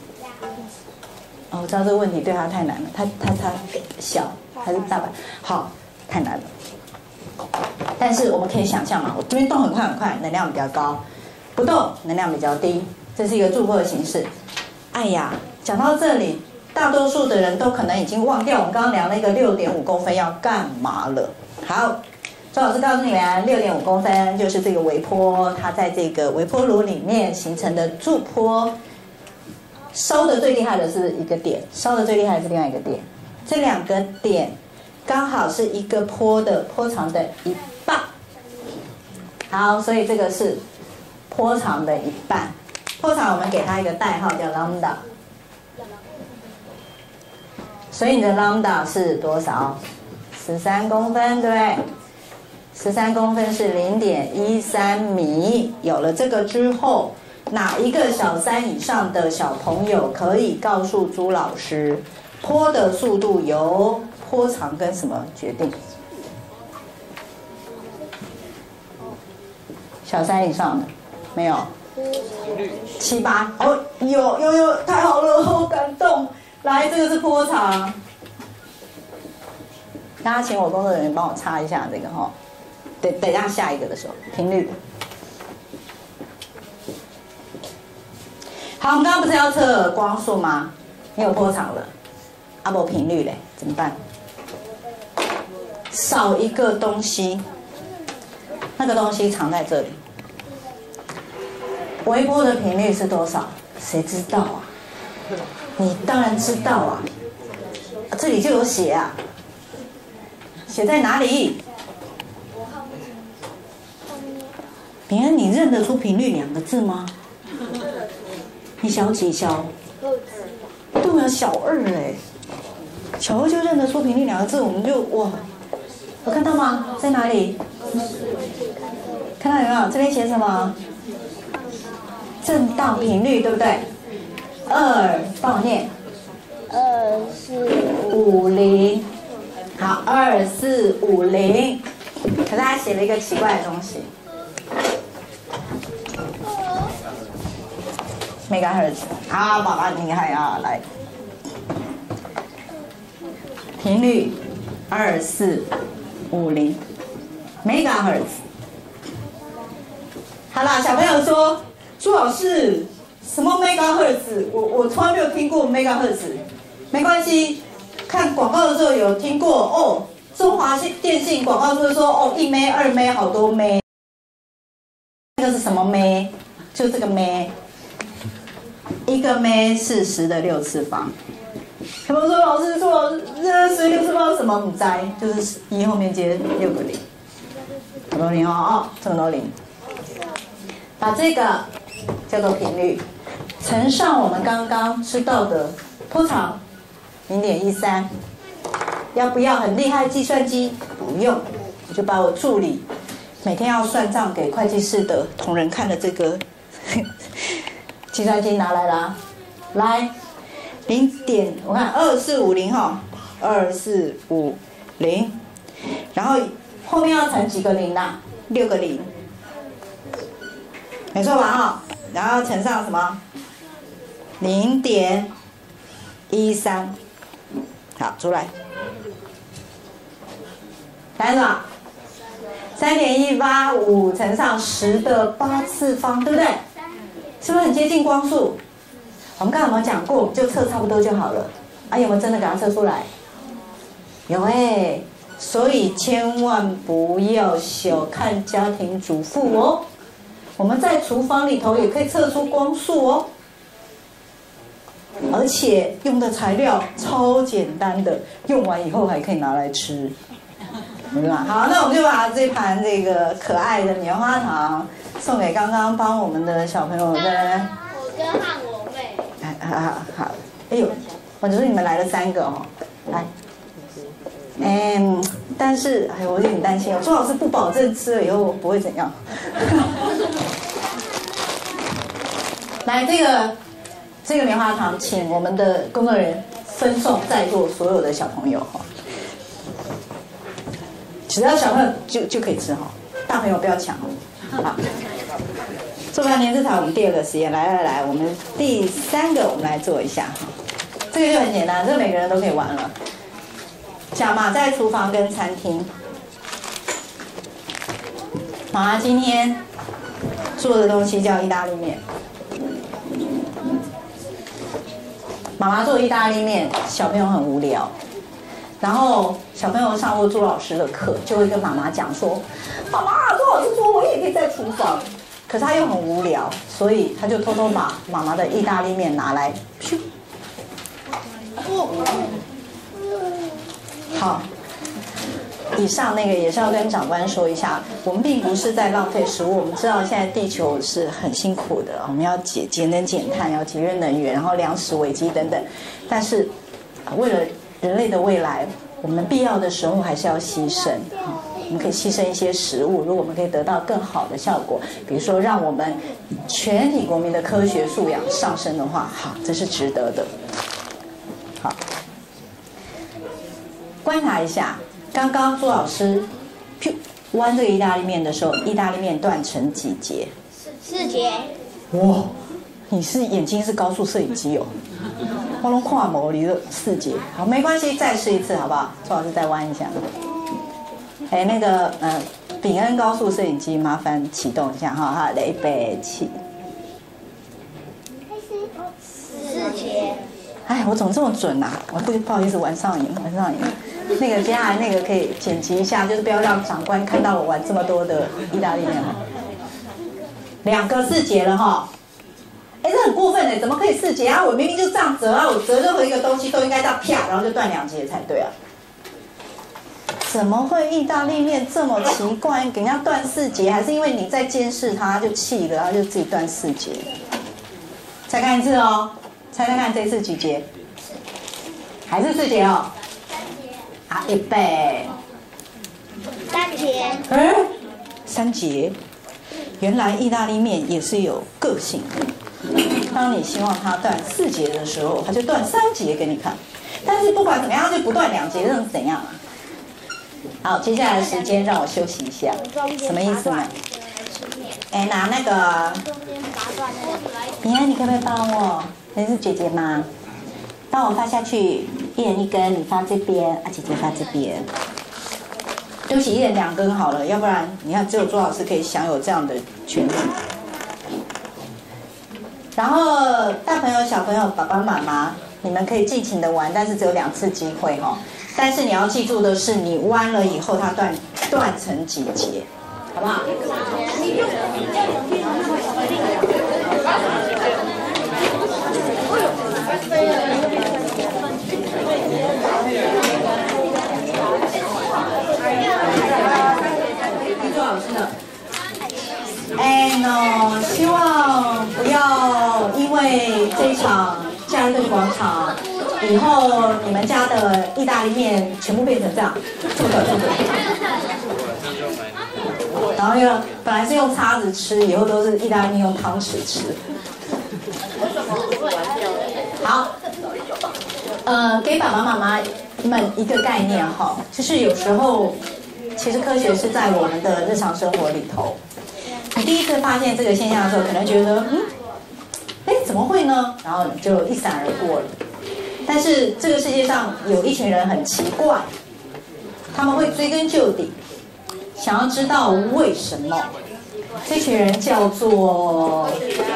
我知道这个问题对他太难了，他小还是大吧？好，太难了。但是我们可以想象嘛，我这边动很快很快，能量比较高；不动能量比较低，这是一个驻波的形式。哎呀，讲到这里，大多数的人都可能已经忘掉我们刚刚量那个6.5公分要干嘛了。好。周老师告诉你们，6.5公分就是这个微波，它在这个微波炉里面形成的驻波。烧的最厉害的是一个点，烧的最厉害的是另外一个点，这两个点刚好是一个波的波长的一半。好，所以这个是波长的一半。波长我们给它一个代号叫 lambda。所以你的 lambda 是多少？13公分，对不对？13公分是0.13米。有了这个之后，哪一个小3以上的小朋友可以告诉朱老师，波的速度由波长跟什么决定？小3以上的没有？7、8有，太好了，好感动。来，这个是波长。大家请我工作人员帮我擦一下这个哈。等一下下一个的时候，频率。好，我们刚刚不是要测光速吗？你有波长了，没频率嘞，怎么办？少一个东西，那个东西藏在这里。微波的频率是多少？谁知道啊？你当然知道啊，这里就有写啊，写在哪里？平安，你认得出频率2个字吗？你小几小？对啊，小2哎，小2就认得出频率2个字，我们就哇，有看到吗？在哪里？看到有没有？这边写什么？震荡频率，对不对？2，帮我念。2450。好，2450。可是他写了一个奇怪的东西。megahertz， 好，宝宝厉害啊！来，频率2450 megahertz。好啦，小朋友说，朱老师，什么 megahertz？ 我从来没有听过 megahertz。没关系，看广告的时候有听过哦。中华电信广告就是说，哦，1 枚、2枚，好多枚。那个是什么枚？就这个枚。1个枚是10的6次方。有朋友说老师说这10的6次方什么？不知道，就是1后面接6个0，很多0哦，这么多0。把这个叫做频率，乘上我们刚刚知道的波长0.13， 要不要很厉害的计算机？不用，我就把我助理每天要算账给会计室的同仁看的这个计算机拿来啦，来0点，我看2450哈，2450，然后后面要乘几个零啦？6个0，没错吧哈？然后乘上什么？0.13，好，出来，答案是什么？3.185乘上10的8次方，对不对？是不是很接近光速？我们刚才有没有讲过？就测差不多就好了。啊，有没有真的给它测出来？有哎，所以千万不要小看家庭主妇哦。我们在厨房里头也可以测出光速哦，而且用的材料超简单的，用完以后还可以拿来吃。好，那我们就把这盘这个可爱的棉花糖送给刚刚帮我们的小朋友的。 我跟和我妹。 好，哎呦，我只是你们来了3个哦，来，但是哎，我有点担心哦，朱老师不保证吃了以后不会怎样。来，这个棉花糖，请我们的工作人员分送在座所有的小朋友哈。只要小朋友就可以吃哈，大朋友不要抢哦。好，做完年制彩，我们第2个实验，来，我们第3个我们来做一下哈。这个就很简单，这个每个人都可以玩了。讲嘛，在厨房跟餐厅，妈妈今天做的东西叫意大利面。妈妈做意大利面，小朋友很无聊。然后小朋友上过朱老师的课，就会跟妈妈讲说：“妈妈，朱老师说我也可以在厨房。”可是他又很无聊，所以他就偷偷把妈妈的意大利面拿来，咻。好，以上那个也是要跟长官说一下，我们并不是在浪费食物。我们知道现在地球是很辛苦的，我们要节能减碳，要节约能源，然后粮食危机等等。但是，为了人类的未来，我们必要的时候还是要牺牲。我们可以牺牲一些食物，如果我们可以得到更好的效果，比如说让我们全体国民的科学素养上升的话，好，这是值得的。好，观察一下，刚刚朱老师弯这个意大利面的时候，意大利面断成几节 4节。 哇，你是眼睛是高速摄影机哦，我拢看无你的4节。好，没关系，再试一次好不好？朱老师再弯一下。哎，那个秉恩高速摄影机，麻烦启动一下哈，好的，预备起。 4节。 哎，我怎么这么准啊？我不好意思，玩上瘾。那个接下来那个可以剪辑一下，就是不要让长官看到我玩这么多的意大利面哈。2个4节了哈。哎，这很过分哎，怎么可以4节啊？我明明就这样折啊，我折任何一个东西都应该这样啪，然后就断2节才对啊。怎么会意大利面这么奇怪，给人家断4节？还是因为你在监视他，就气了，他就自己断4节？再看一次哦，猜猜看这次几节？还是4节哦？好，预备。 3节。 哎，3节。原来意大利面也是有个性的。当你希望它断4节的时候，它就断3节给你看。但是不管怎么样，它就不断2节，这是怎样啊？好，接下来的时间让我休息一下，什么意思呢？哎，拿那个，你看，你可不可以帮我？你是姐姐吗？帮我发下去，一人1根，你发这边，啊，姐姐发这边。对不起，一人2根好了，要不然你看，只有朱老师可以享有这样的权利。然后大朋友、小朋友、爸爸妈妈，你们可以尽情的玩，但是只有2次机会哈。但是你要记住的是，你弯了以后，它断成几节，好不好？朱老师的。哎喏，希望不要因为这一场假日广场以后你们家的意大利面全部变成这样，这么短这么短。然后又本来是用叉子吃，以后都是意大利面用汤匙吃。好，给爸爸妈妈们一个概念哈，就是有时候其实科学是在我们的日常生活里头。你第一次发现这个现象的时候，可能觉得怎么会呢？然后你就一闪而过了。但是这个世界上有一群人很奇怪，他们会追根究底，想要知道为什么。这群人叫做……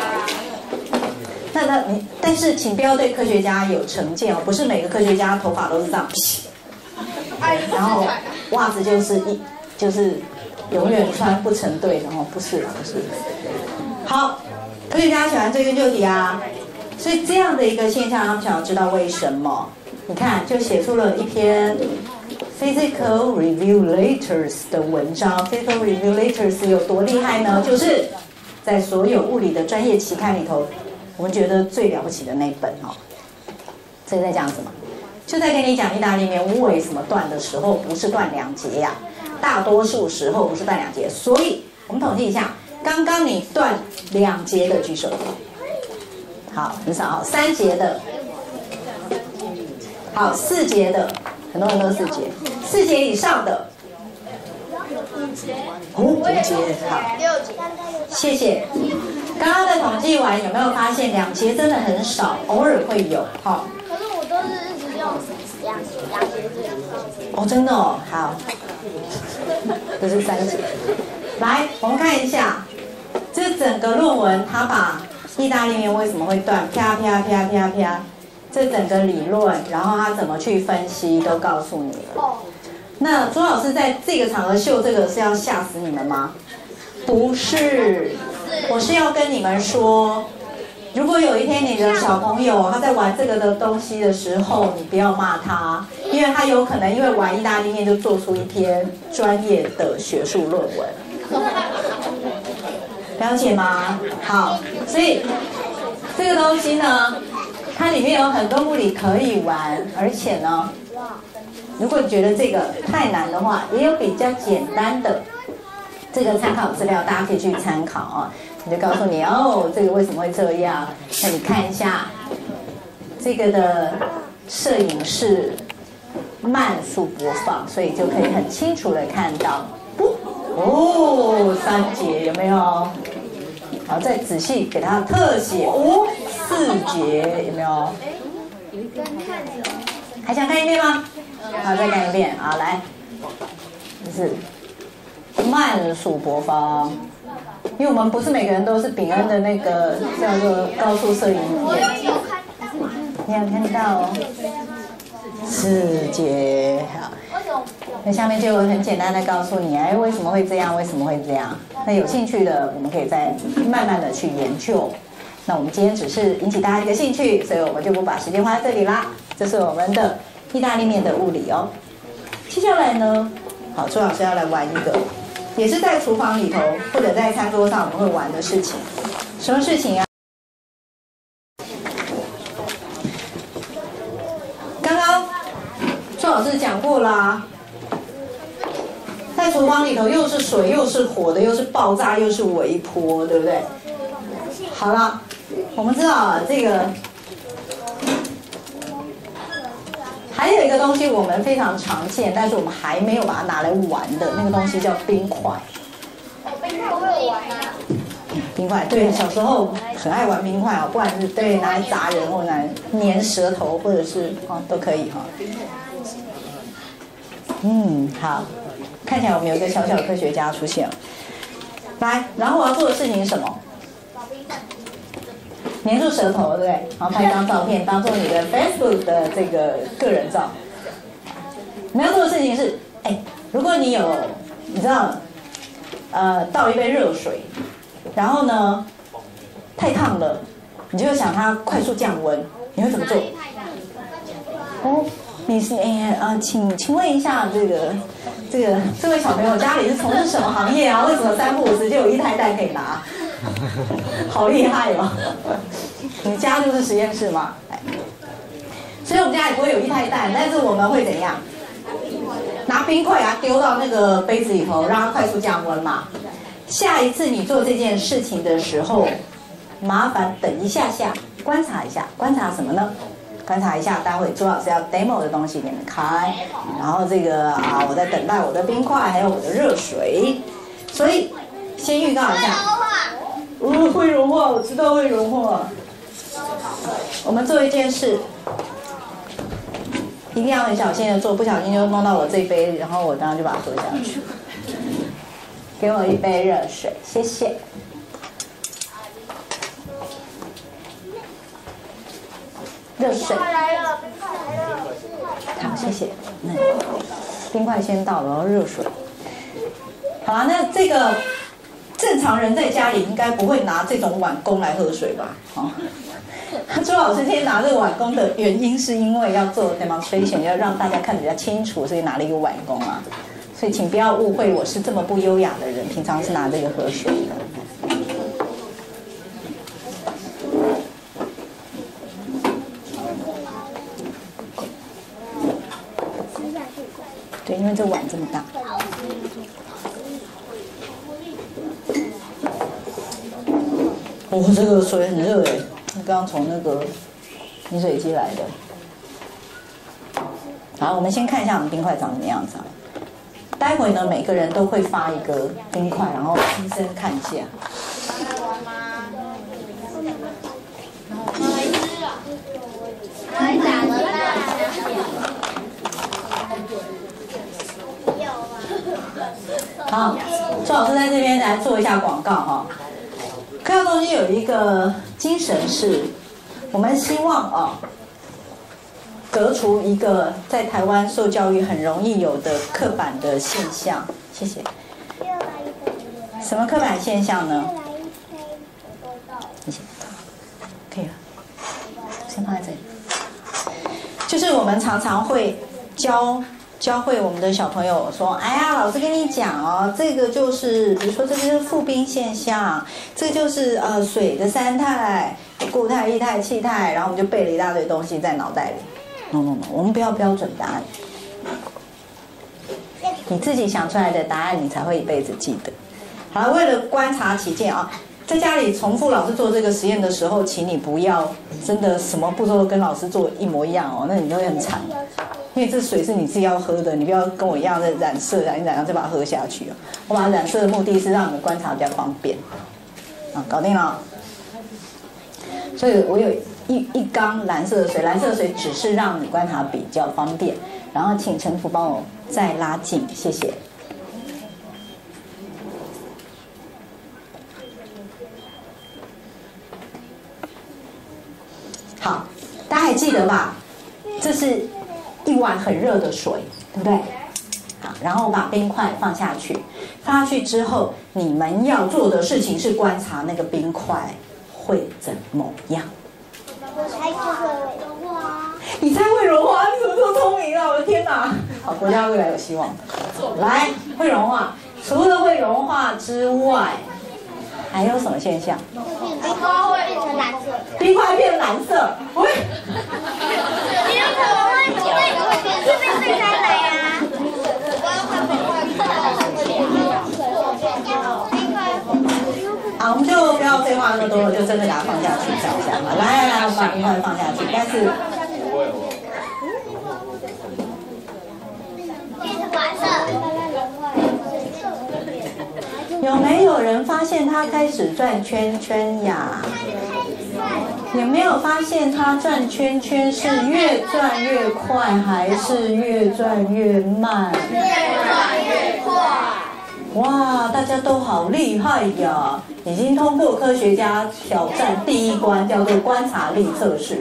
但是请不要对科学家有成见哦，不是每个科学家头发都是这样，然后袜子就是永远穿不成对的哦，不是。好，科学家喜欢追根究底啊，所以这样的一个现象，他们想要知道为什么。你看，就写出了一篇 Physical Review Letters 的文章。Physical Review Letters 有多厉害呢？就是在所有物理的专业期刊里头，我们觉得最了不起的那一本哦。这个在讲什么？就在跟你讲意大利面为什么断的时候不是断2节呀？大多数时候不是断2节，所以我们统计一下，刚刚你断2节的举手。好，很少哦。3节的，好，4节的，很多人都4节，4节以上的，5节，好，6节，谢谢。刚刚的统计完，有没有发现2节真的很少，偶尔会有，好。 可是我都是一直用2节这样。 哦，真的哦，好，这是3节。来，我们看一下，这整个论文，他把意大利面为什么会断，啪啪啪啪啪，这整个理论，然后他怎么去分析，都告诉你了。那朱老师在这个场合秀这个是要吓死你们吗？不是，我是要跟你们说，如果有一天你的小朋友他在玩这个的东西的时候，你不要骂他，因为他有可能因为玩意大利面就做出一篇专业的学术论文。了解吗？好，所以这个东西呢，它里面有很多物理可以玩，而且呢，如果你觉得这个太难的话，也有比较简单的这个参考资料，大家可以去参考啊。你就告诉你哦，这个为什么会这样？那你看一下这个的摄影是慢速播放，所以就可以很清楚的看到。哦，3节有没有？然后再仔细给它特写哦，4节有没有？还想看一遍吗？好，再看一遍啊，来，就是慢速播放，因为我们不是每个人都是炳恩的那个叫做高速摄影眼镜，你有看到4节好。那下面就很简单的告诉你，为什么会这样？为什么会这样？那有兴趣的，我们可以再慢慢的去研究。那我们今天只是引起大家一个兴趣，所以我们就不把时间花在这里啦。这是我们的意大利面的物理哦。接下来呢，好，朱老师要来玩一个，也是在厨房里头或者在餐桌上我们会玩的事情。什么事情啊？刚刚朱老师讲过啦。在厨房里头，又是水，又是火的，又是爆炸，又是微波，对不对？好了，我们知道啊，这个还有一个东西我们非常常见，但是我们还没有把它拿来玩的那个东西叫冰块。 冰块我有玩啊。 冰块，对，小时候很爱玩冰块哦，不管是对拿来砸人，或拿来粘舌头，或者是都可以哈。好。看起来我们有一个小小的科学家出现了，来，然后我要做的事情是什么？粘住舌头，对不对？然后拍一张照片，当做你的 Facebook 的这个个人照。你要做的事情是，如果你有，你知道，倒一杯热水，然后呢，太烫了，你就想它快速降温，你会怎么做？哦，你是请问一下这位小朋友家里是从事什么行业啊？为什么3不5时就有1台蛋可以拿？好厉害哦！你家就是实验室吗？ 所以我们家也不会有液态氮，但是我们会怎样？拿冰块啊丢到那个杯子里头，让它快速降温嘛。下一次你做这件事情的时候，麻烦等一下下，观察一下，观察什么呢？观察一下，待会朱老师要 demo 的东西给你们开，然后这个啊，我在等待我的冰块，还有我的热水，所以先预告一下。会融化，我知道会融化。我们做一件事，一定要很小心的做，不小心就弄到我这杯，然后我当然就把它喝下去。给我一杯热水，谢谢。热水。好，谢谢。冰块先倒，然后热水。好啊，那这个正常人在家里应该不会拿这种碗公来喝水吧？哦。朱老师今天拿这个碗公的原因，是因为要做 demonstration， 要让大家看得比较清楚，所以拿了一个碗公啊。所以请不要误会，我是这么不优雅的人，平常是拿这个喝水的。对，因为这碗这么大。哦，这个水很热哎，刚刚从那个饮水机来的。好，我们先看一下我们冰块长什么样子啊。待会呢，每个人都会发一个冰块，然后医生看一下。好，朱老师在这边来做一下广告哈。科教中心有一个精神是，我们希望啊，革除一个在台湾受教育很容易有的刻板的现象。谢谢。什么刻板现象呢？谢谢。可以了，先放在这里。就是我们常常会教会我们的小朋友说，哎呀，老师跟你讲哦，这个就是比如说这就是富冰现象，这就是水的三态，固态、液态、气态，然后我们就背了一大堆东西在脑袋里。No， 我们不要标准答案，你自己想出来的答案，你才会一辈子记得。好，为了观察起见啊，在家里重复老师做这个实验的时候，请你不要真的什么步骤都跟老师做一模一样哦，那你就会很惨。因为这水是你自己要喝的，你不要跟我一样的染色，染一染，然后再把它喝下去哦。我把它染色的目的是让你们观察比较方便。啊，搞定了。所以我有一缸蓝色的水，蓝色的水只是让你观察比较方便。然后请陈福帮我再拉近，谢谢。好，大家还记得吧？这是一碗很热的水，对不对？好，然后把冰块放下去，放下去之后，你们要做的事情是观察那个冰块会怎么样。 我猜就会融化。 你猜会融化？你怎么这么聪明啊？我的天哪！好，国家未来有希望。来，会融化。除了会融化之外，还有什么现象？ 冰块会变成蓝色。 冰块变蓝色。喂。 你有可能会变开来呀。 好，我们就不要废话那么多了，就真的给它放下去看一下嘛。来，我们把冰块放下去，但是变成蓝色。 有没有人发现它开始转圈圈呀？有没有发现它转圈圈是越转越快，还是越转越慢？ 越转越快。 哇，大家都好厉害呀！已经通过科学家挑战第一关，叫做观察力测试。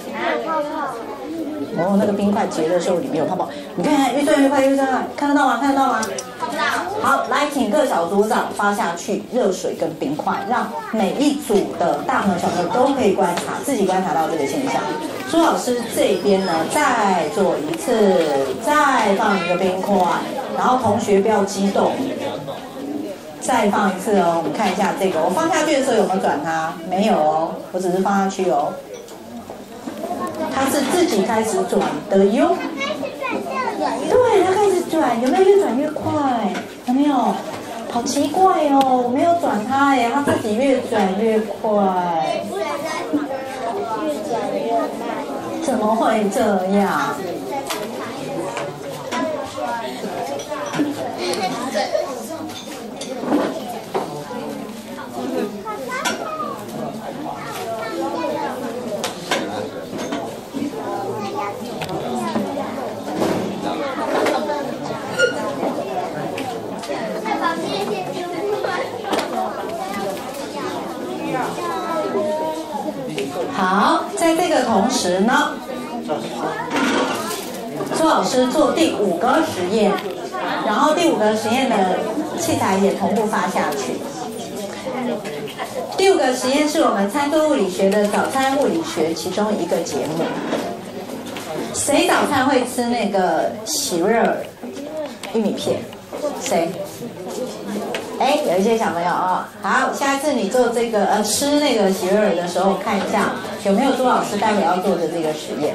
哦，那个冰块结的时候里面有泡泡，你看越转越快，越转越快，看得到吗？看得到吗？ 看不到。 好，来，请各小组长发下去热水跟冰块，让每一组的大朋友小朋友都可以观察，自己观察到这个现象。朱老师这边呢，再做一次，再放一个冰块，然后同学不要激动，再放一次哦。我们看一下这个，我放下去的时候有没有转它？没有哦，我只是放下去哦。 它是自己开始转的哟。对，它开始转，有没有越转越快？有没有？好奇怪哦，我没有转它哎，它自己越转越快。 越转越慢。 怎么会这样？好，在这个同时呢，朱老师做第5个实验，然后第5个实验的器材也同步发下去。第5个实验是我们餐桌物理学的早餐物理学其中一个节目。谁早餐会吃那个喜瑞尔玉米片？谁？哎，有一些小朋友啊、哦，好，下次你做这个吃那个喜瑞尔的时候，看一下有没有朱老师待会要做的这个实验。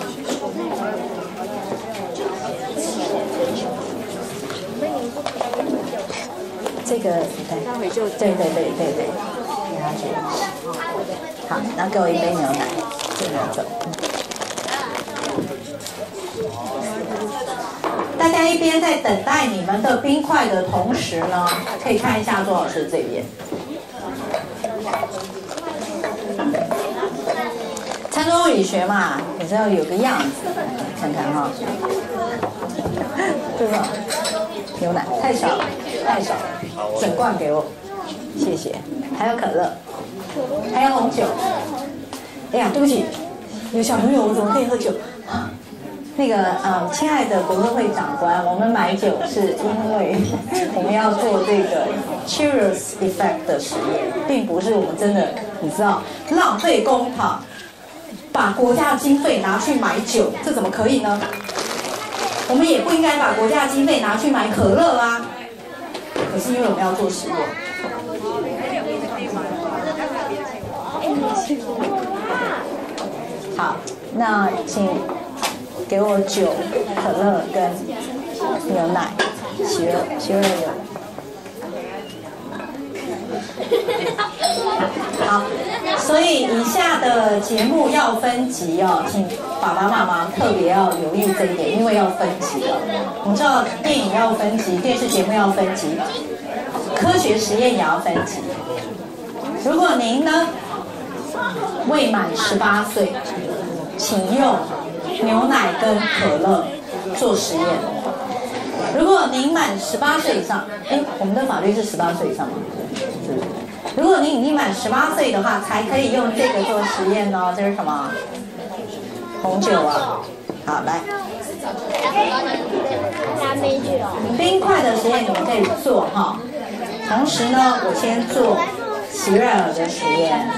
这个对，给他去。好，那给我一杯牛奶，就拿走。大家一边在等待你们的冰块的同时呢，可以看一下朱老师这边。餐桌物理学嘛，你知道有个样子，看看哈，对吧？牛奶太少了，太少了，整罐给我，谢谢。还有可乐，还有红酒。哎呀，对不起，有小朋友，我怎么可以喝酒？那个亲爱的国会长官，我们买酒是因为我们要做这个 Cheers Effect 的实验，并不是我们真的你知道浪费公帑，把国家的经费拿去买酒，这怎么可以呢？我们也不应该把国家的经费拿去买可乐啊。可是因为我们要做实验。好，那请给我酒、可乐跟牛奶，喜乐有。好，所以以下的节目要分级哦，请爸爸妈妈特别要留意这一点，因为要分级了。我们知道电影要分级，电视节目要分级，科学实验也要分级。如果您呢未满18岁，请用牛奶跟可乐做实验。如果您满18岁以上，我们的法律是18岁以上吗？是。如果您已经满18岁的话，才可以用这个做实验哦。这是什么？红酒啊。好，来。冰块的实验你们可以做哈。同时呢，我先做喜瑞尔的实验。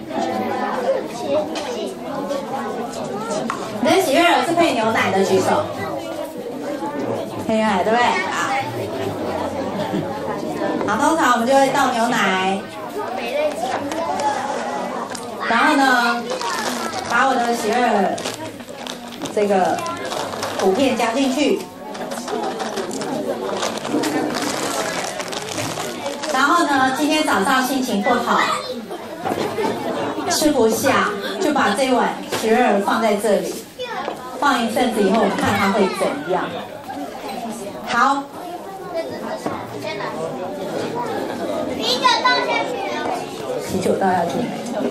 你的喜瑞尔是配牛奶的，举手。配牛奶对不对？好，通常我们就会倒牛奶，然后呢，把我的喜瑞尔这个补片加进去，然后呢，今天早上心情不好，吃不下，就把这碗喜瑞尔放在这里。放一阵子以后，我们看它会怎样。好，啤酒倒下去。啤酒倒下去。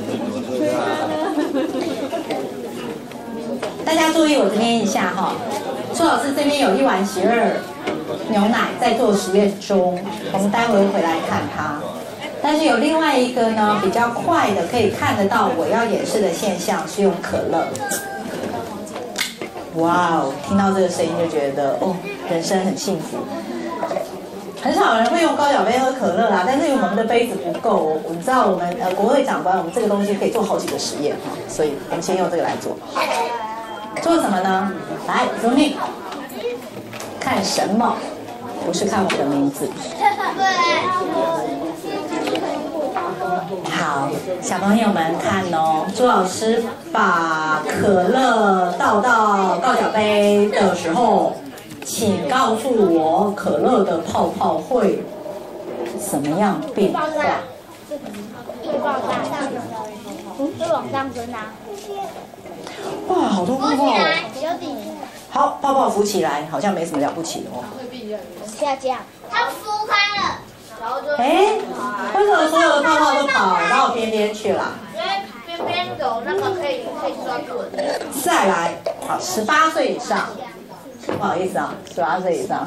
大家注意我这边一下哈，朱老师这边有一碗喜瑞尔牛奶在做实验中，我们待会回来看它。但是有另外一个呢，比较快的可以看得到我要演示的现象是用可乐。哇哦！听到这个声音就觉得哦，人生很幸福。很少人会用高脚杯喝可乐啦，但是因为我们的杯子不够，我们知道我们国会长官，我们这个东西可以做好几个实验哈，所以我们先用这个来做。做什么呢？来，zoom in，看什么？不是看我的名字。 好，小朋友们看哦，朱老师把可乐倒到高脚杯的时候，请告诉我可乐的泡泡会怎么样变化？ 会爆炸，会往上升啊！ 哇，好多泡泡！ 有底好，泡泡浮起来，好像没什么了不起哦。 下降，它浮开了，然后就哎，为什么所有的泡泡都跑到边边去了？ 因为边边有那个可以抓住的。 再来，好，18岁以上，不好意思啊，18岁以上。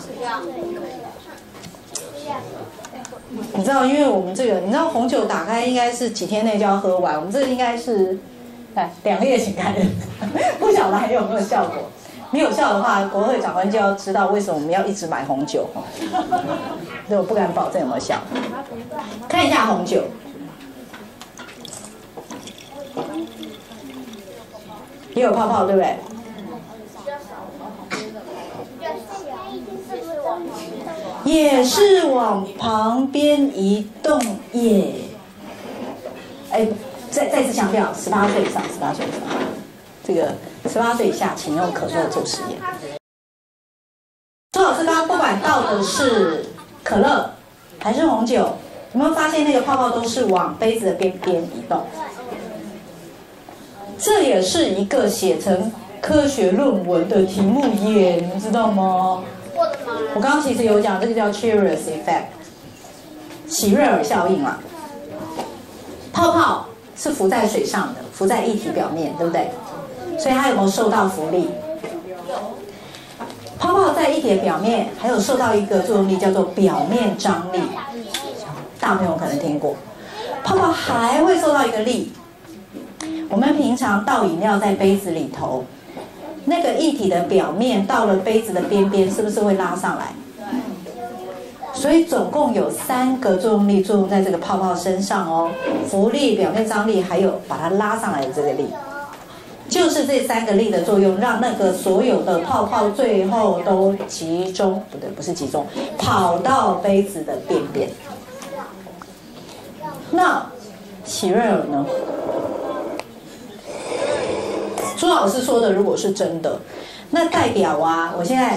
你知道，因为我们这个，你知道红酒打开应该是几天内就要喝完，我们这个应该是2个月前开的，不晓得还有没有效果。没有效的话，国会长官就要知道为什么我们要一直买红酒，所以我不敢保证有没有效。看一下红酒，也有泡泡，对不对？也是往旁边移动耶。哎，再次强调，18岁以上，18岁以上，这个18岁以下，请用可乐做实验。周老师刚刚不管倒的是可乐还是红酒，有没有发现那个泡泡都是往杯子的边边移动？这也是一个写成科学论文的题目耶，你们知道吗？我刚刚其实有讲，这个叫 Curious Effect， 喜瑞尔效应啦。泡泡是浮在水上的，浮在液体表面，对不对？所以它有没有受到浮力？泡泡在液体的表面，还有受到一个作用力，叫做表面张力。大朋友可能听过，泡泡还会受到一个力。我们平常倒饮料在杯子里头，那个液体的表面到了杯子的边边，是不是会拉上来？所以总共有3个作用力作用在这个泡泡身上哦，浮力、表面张力，还有把它拉上来的这个力，就是这3个力的作用，让那个所有的泡泡最后都集中，不对，不是集中，跑到杯子的边边。那喜瑞尔呢？朱老师说的，如果是真的，那代表啊，我现在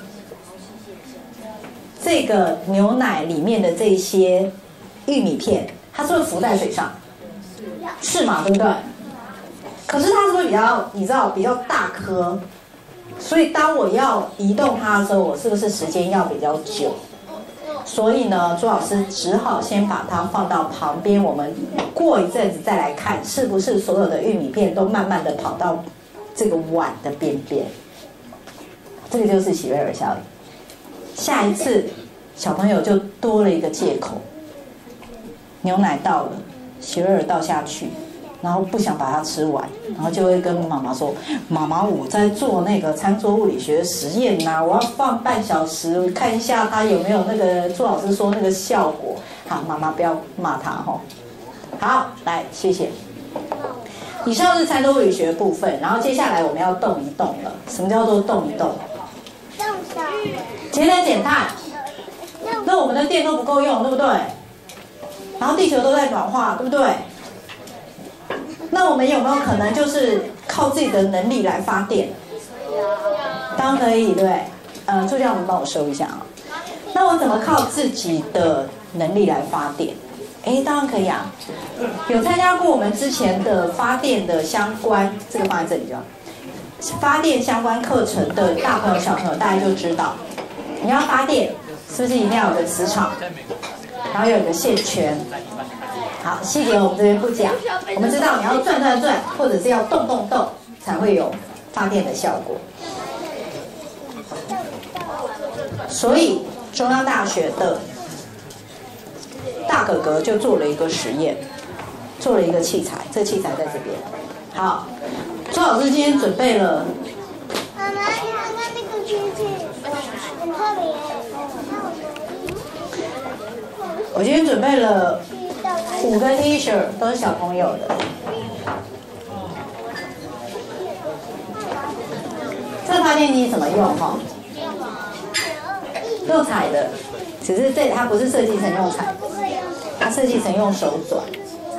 这个牛奶里面的这些玉米片，它是不是浮在水上？是嘛，对不对？可是它是不是比较，你知道比较大颗？所以当我要移动它的时候，我是不是时间要比较久？所以呢，朱老师只好先把它放到旁边，我们过一阵子再来看，是不是所有的玉米片都慢慢的跑到这个碗的边边。这个就是喜瑞尔效应。下一次小朋友就多了一个借口，牛奶倒了，喜瑞尔倒下去，然后不想把它吃完，然后就会跟妈妈说：“妈妈，我在做那个餐桌物理学实验呐，我要放半小时，看一下它有没有那个朱老师说那个效果。”好，妈妈不要骂他哈。好，来，谢谢。以上是餐桌物理学部分，然后接下来我们要动一动了。什么叫做动一动？节能减碳。那我们的电都不够用，对不对？然后地球都在暖化，对不对？那我们有没有可能就是靠自己的能力来发电？当然可以，对不对？助教，你帮我收一下啊。那我怎么靠自己的能力来发电？哎，当然可以啊。有参加过我们之前的发电的相关，这个放在这里就好。发电相关课程的大朋友小朋友，大家就知道，你要发电，是不是一定要有个磁场，然后有个线圈？好，细节我们这边不讲，我们知道你要转转转，或者是要动动动，才会有发电的效果。所以中央大学的大哥哥就做了一个实验，做了一个器材，这器材在这边。好，周老师今天准备了。 妈妈，你看看那个机器，很特别。 我今天准备了5个 T 恤，都是小朋友的。这个发电机怎么用哈？用踩的，只是它不是设计成用踩，它设计成用手转。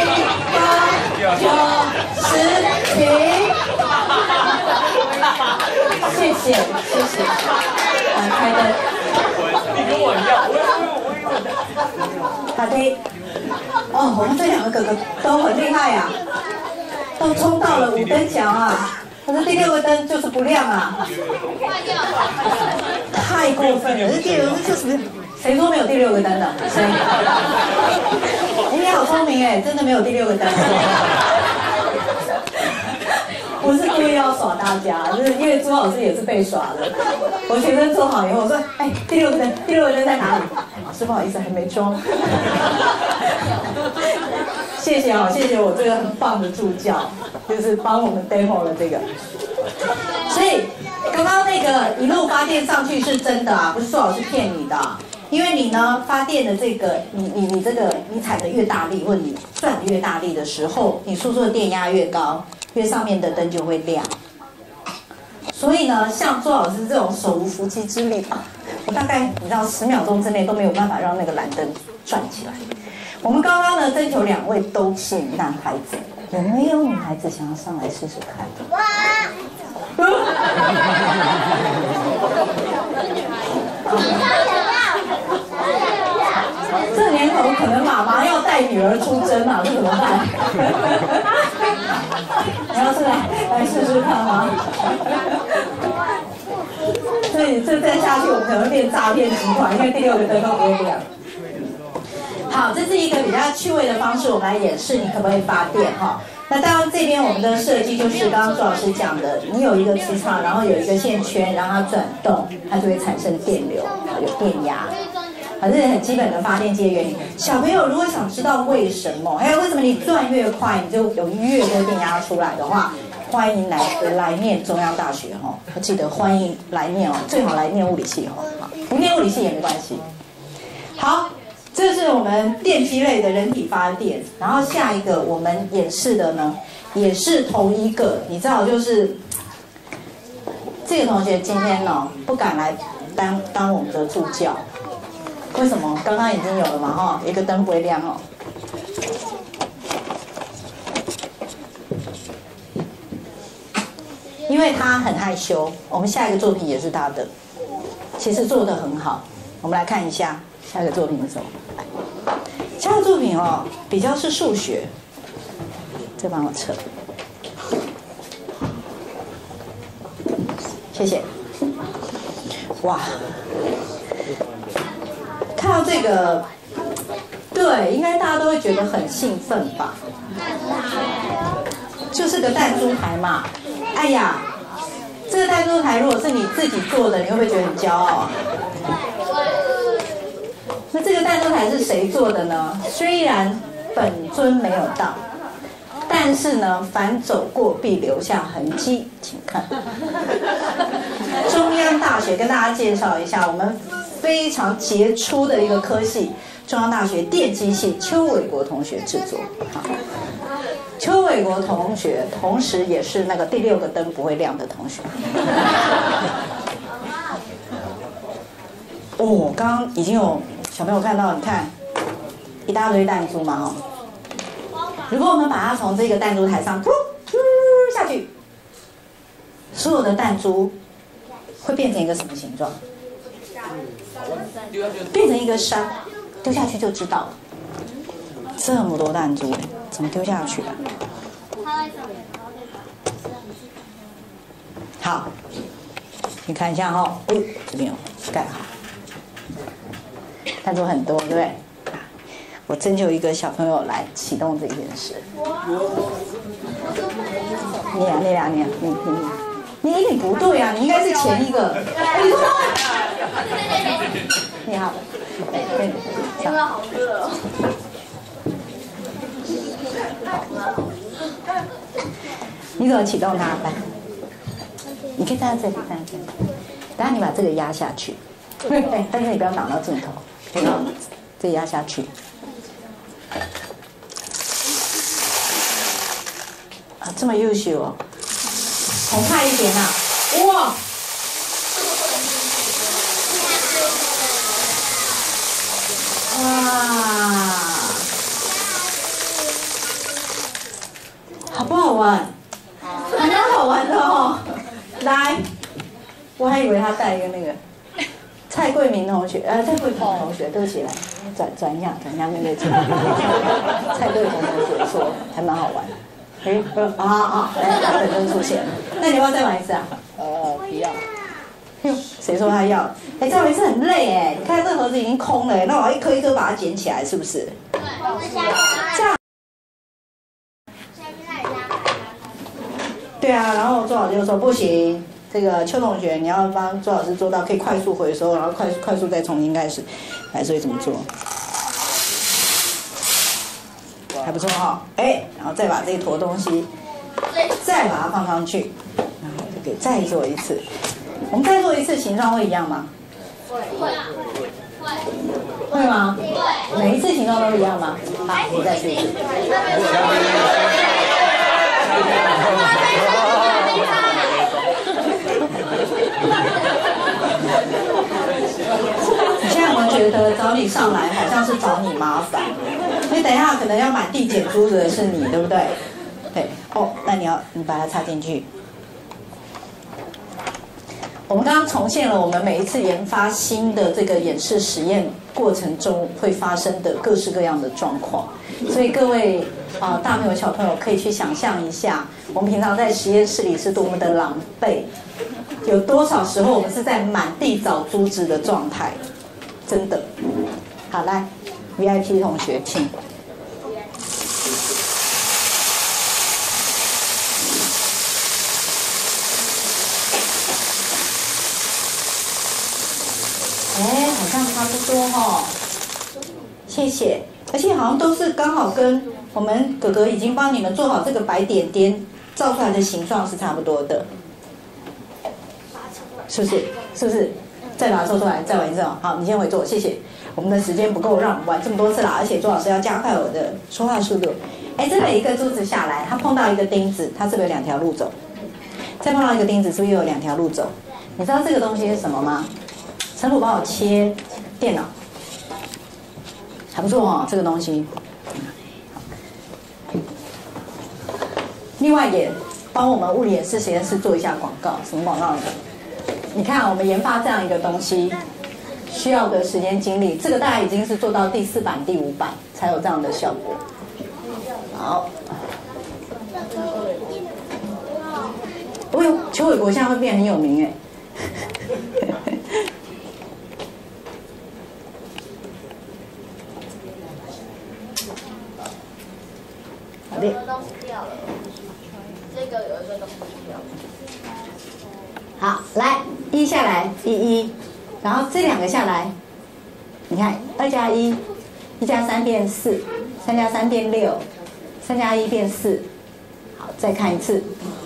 8、9、10，停。谢谢，谢谢。开灯。 你跟我一样，我打灯。哦，我们这2个哥哥都很厉害呀，都冲到了5灯奖啊。可是第6个灯就是不亮啊，太过分了！这第6个灯就是谁说没有第6个灯的？谁？你好聪明哎，真的没有第6个灯。我是故意要耍大家，就是因为朱老师也是被耍的。我学生做好以后，我说：“哎，第6个灯，第6个灯在哪里？”老师不好意思，还没装。谢谢啊，谢谢我这个很棒的助教，就是帮我们 demo 了这个。所以刚刚那个一路发电上去是真的啊，不是朱老师骗你的。因为你呢发电的这个，你这个你踩的越大力，或者你转的越大力的时候，你输出的电压越高，越上面的灯就会亮。所以呢，像朱老师这种手无缚鸡之力，我大概你知道10秒钟之内都没有办法让那个蓝灯转起来。我们刚刚呢征求2位都是男孩子，有没有女孩子想要上来试试看？这年头可能妈妈要带女儿出征啊，这怎么办？你要是来试试看吗？所以这再下去，我们可能变诈骗集团，因为第6个灯都不会亮。好， 好，这是一个比较趣味的方式，我们来演示你可不可以发电哈。那当然这边我们的设计就是刚刚朱老师讲的，你有一个磁场，然后有一个线圈，让它转动，它就会产生电流，有电压。这是很基本的发电机的原理。小朋友如果想知道为什么，还有为什么你转越快，你就有越多电压出来的话，欢迎来念中央大学哈。我记得欢迎来念哦，最好来念物理系哈，不念物理系也没关系。好，这是我们电机类的人体发电，然后下一个我们演示的呢，也是同一个，你知道就是这个同学今天呢不敢来当我们的助教。为什么？刚刚已经有了嘛，哈，一个灯不会亮哦。因为他很害羞，我们下一个作品也是他的，其实做得很好。我们来看一下下一个作品是什么。下一个作品哦，比较是数学，这帮我撤。谢谢。哇！看到这个，对，应该大家都会觉得很兴奋吧？就是个弹珠台嘛。哎呀，这个弹珠台如果是你自己做的，你会不会觉得很骄傲啊？那这个弹珠台是谁做的呢？虽然本尊没有到，但是呢，凡走过必留下痕迹，请看。中央大学跟大家介绍一下，我们非常杰出的一个科系，中央大学电机系邱伟国同学制作。好，邱伟国同学同时也是那个第6个灯不会亮的同学。哦，刚刚已经有小朋友看到，你看一大堆弹珠嘛，哈。如果我们把它从这个弹珠台上噗下去，所有的弹珠会变成一个什么形状？变成一个山，丢下去就知道了。这么多弹珠，怎么丢下去啊？好，你看一下哈，哦，这边有盖好，弹珠很多，对不对？我征求一个小朋友来启动这件事。你一定不对啊！你应该是前一个。你好， 真的好热哦。 你怎么启动它？来，你可以站在这里，站在这里。等下你把这个压下去，但是你不要挡到镜头，然后这压下去。啊，这么优秀哦！红快一点啊！哇！哇！好不好玩？还蛮好玩的哦。来，我还以为他带一个那个蔡桂明同学，蔡桂明同学，对不起，来转一下面对镜头。蔡桂明同学说还蛮好玩。哎，来，本尊出现了。那你要不要再玩一次啊？ 不要。 哟，谁说他要？哎，再玩一次很累哎。你看这盒子已经空了，那我要一颗一颗把它捡起来，是不是？ 对， 这样。对啊，然后周老师就说不行，这个邱同学你要帮周老师做到可以快速回收，然后快速再重新开始，来，所以怎么做？还不错哈，哎，然后再把这一坨东西，再把它放上去，然后就给再做一次。我们再做一次，形状会一样吗？会吗？会。每一次形状都一样吗？好，你再试一次。你现在有没有觉得找你上来好像是找你麻烦？因为等一下可能要满地捡珠子的是你，对不对？对，哦，那你把它插进去。我们刚刚重现了我们每一次研发新的这个演示实验过程中会发生的各式各样的状况，所以各位大朋友小朋友可以去想象一下，我们平常在实验室里是多么的狼狈，有多少时候我们是在满地找珠子的状态，真的。好，来。 VIP 同学，请。好像差不多哦，谢谢。而且好像都是刚好跟我们哥哥已经帮你们做好这个白点点照出来的形状是差不多的，是不是？是不是？再把它做出来，再玩一次哦。好，你先回座，谢谢。我们的时间不够，让我们玩这么多次啦。而且周老师要加快我的说话速度。哎，这每一个珠子下来，它碰到一个钉子，它是不是有2条路走？再碰到一个钉子，是不是有2条路走？你知道这个东西是什么吗？陈虎帮我切电脑，还不错哦，这个东西。另外也帮我们物理演示实验室做一下广告，什么广告呢？你看，我们研发这样一个东西，需要的时间精力，这个大概已经是做到第4版、第5版才有这样的效果。好，哦呦，邱伟国现在会变很有名哎。 有一个东西掉了，这个有一个东西掉了。 好，来1下来1，然后这2个下来，你看2加1，1加3变4，3加3变6，3加1变4。好，再看一次。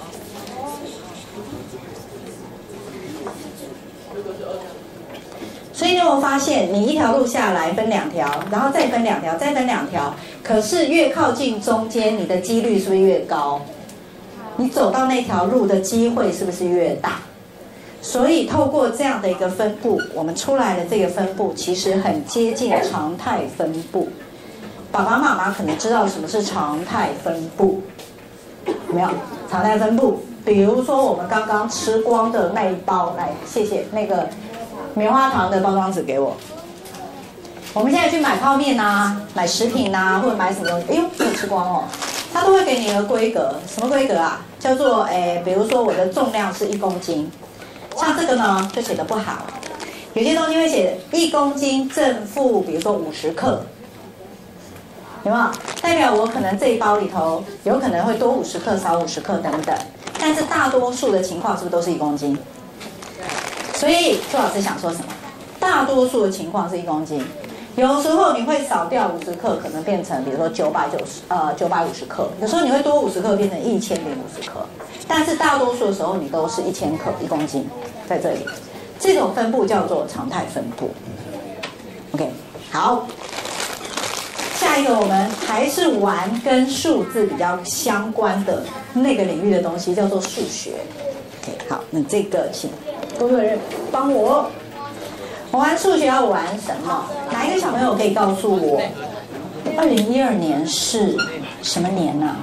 所以你有没有发现，你1条路下来分2条，然后再分2条，再分2条，可是越靠近中间，你的几率是不是越高？你走到那条路的机会是不是越大？所以透过这样的一个分布，我们出来的这个分布其实很接近常态分布。爸爸妈妈可能知道什么是常态分布，有没有？常态分布，比如说我们刚刚吃光的那一包，来，谢谢那个棉花糖的包装纸给我。我们现在去买泡面啊，买食品啊，或者买什么东西，哎呦，没有吃光哦，它都会给你一个规格，什么规格啊？叫做比如说我的重量是1公斤。像这个呢，就写得不好。有些东西会写1公斤正负，比如说50克，有没有？代表我可能这一包里头有可能会多50克、少50克等等。但是大多数的情况是不是都是1公斤？所以周老师想说什么？大多数的情况是1公斤，有时候你会少掉50克，可能变成比如说950克，有时候你会多50克变成1050克。但是大多数的时候，你都是1000克1公斤，在这里，这种分布叫做常态分布。OK， 好，下一个我们还是玩跟数字比较相关的那个领域的东西，叫做数学。OK， 好，那这个请工作人员帮我。我玩数学要玩什么？哪一个小朋友可以告诉我，2012年是什么年啊？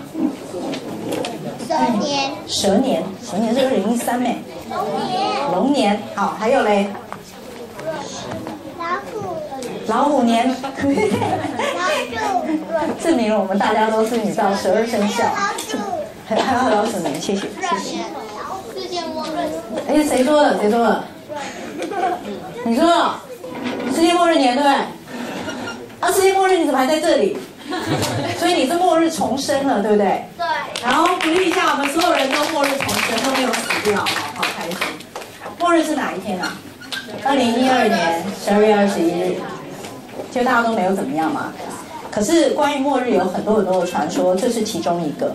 蛇年是2013呢。龙年，好，还有嘞。老虎年。证明了我们大家都是你知道12生肖。还有老鼠年，谢谢谢谢。 世界末日。 哎，谁说的？谁说的？你说了，世界末日年对不对？啊，世界末日你怎么还在这里？所以你是末日重生了，对不对？ 对。 然后鼓励一下，我们所有人都末日重生，都没有死掉，好开心。末日是哪一天啊？2012年12月21日，就大家都没有怎么样嘛。可是关于末日有很多很多的传说，这是其中一个。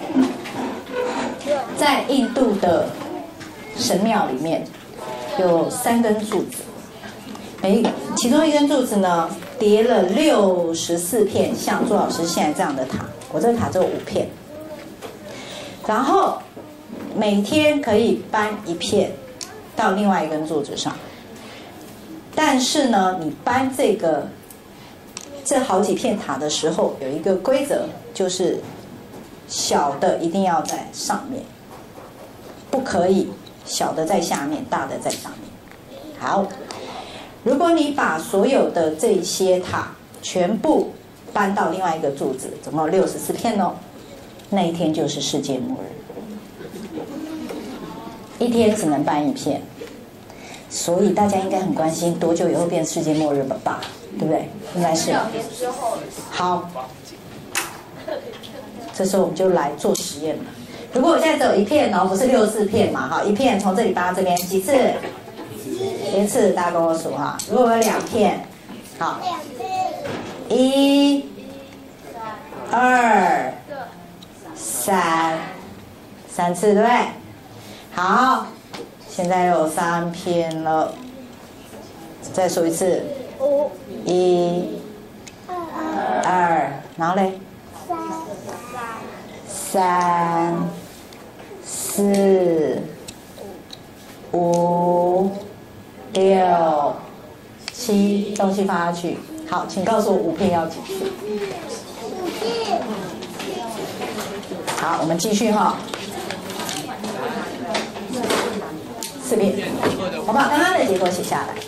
在印度的神庙里面有3根柱子，其中1根柱子呢叠了64片像朱老师现在这样的塔，我这个塔只有5片，然后每天可以搬1片到另外1根柱子上，但是呢，你搬这好几片塔的时候，有一个规则，就是小的一定要在上面，不可以小的在下面，大的在上面。好，如果你把所有的这些塔全部搬到另外一个柱子，总共有64片哦，那一天就是世界末日。一天只能搬1片。 所以大家应该很关心多久以后变世界末日吧，对不对？应该是。 2年之后。 好，这时候我们就来做实验了。如果我现在只有一片哦，不是64片嘛，哈，一片从这里扒到这边几次？一次，大家跟我数哈。如果我有2片，好，1、2、3，3次，对不对？好，现在有3片了，再数一次，1、2，然后嘞，3、4、5、6、7，东西放下去。好，请告诉我5片要几次？好，我们继续哈。4片，我把刚刚的结果写下来。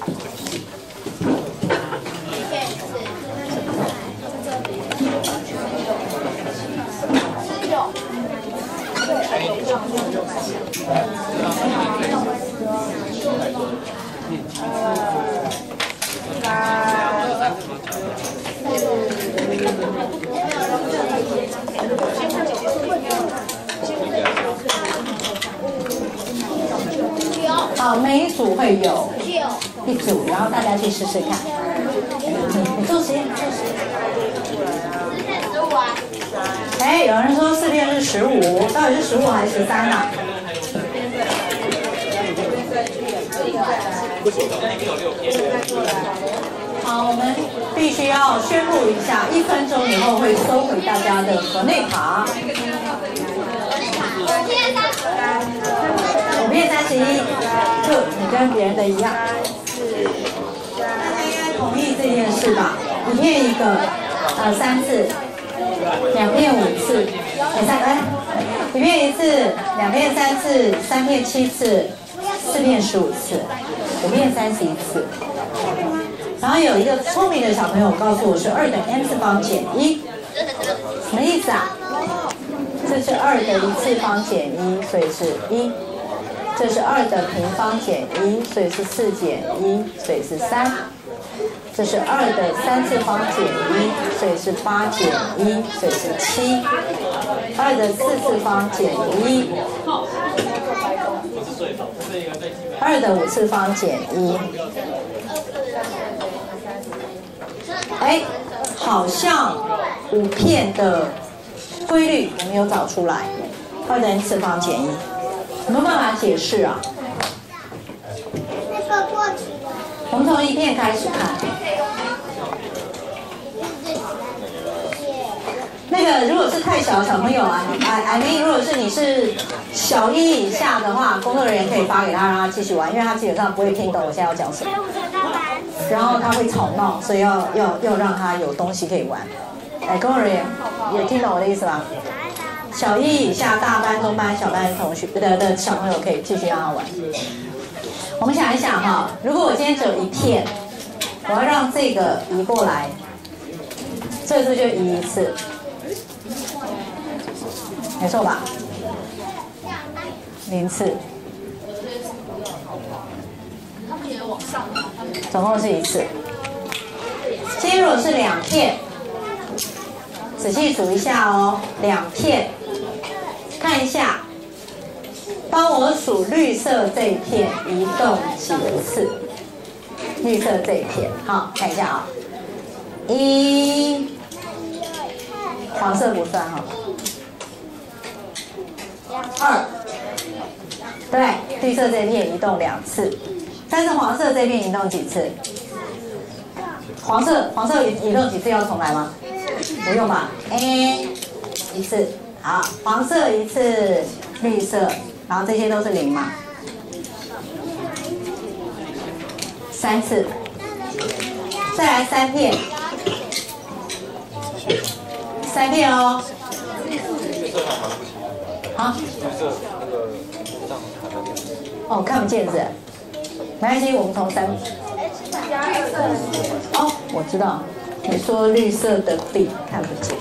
好，每一组会有一组，然后大家去试试看。你做实验，做实验。哎，有人说4片是15，到底是15还是13啊？好，我们必须要宣布一下，1分钟以后会收回大家的河内卡。5片31，你跟别人的一样。大家应该同意这件事吧？1片1个，3次，2片5次，1片1次，2片3次，3片7次，4片15次，5片31次。然后有一个聪明的小朋友告诉我是2等 m 次方减1，什么意思啊？这是2的1次方减1，所以是1。这是2的平方减1，所以是4减1，所以是3。这是2的3次方减1，所以是8减1，所以是7。2的4次方减1，2的5次方减1。哎，好像5片的规律我们有找出来，2的n次方减1。有没有办法解释啊？我们从1片开始看。那个如果是太小的小朋友啊，I mean， 如果是你是小1以下的话，工作人员可以发给他，让他继续玩，因为他基本上不会听懂我现在要讲什么，然后他会吵闹，所以要让他有东西可以玩。哎，工作人员也听懂我的意思吗？小1以下大班、中班、小班的同学的小朋友可以继续让他玩。我们想一想哈，如果我今天只有1片，我要让这个移过来，这次就移1次，没错吧？0次，总共是1次。今天如果是2片，仔细数一下哦，2片。看一下，帮我数绿色这一片移动几次？绿色这一片，好，看一下啊，1，黄色不算哈，2，对，绿色这一片移动2次，但是黄色这一片移动几次？黄色移动几次要重来吗？不用吧？1次。好，黄色1次，绿色，然后这些都是0嘛，3次，再来3片，3片哦。好，哦，看不见是？没关系，我们从3。哦，我知道，你说绿色的 B 看不见。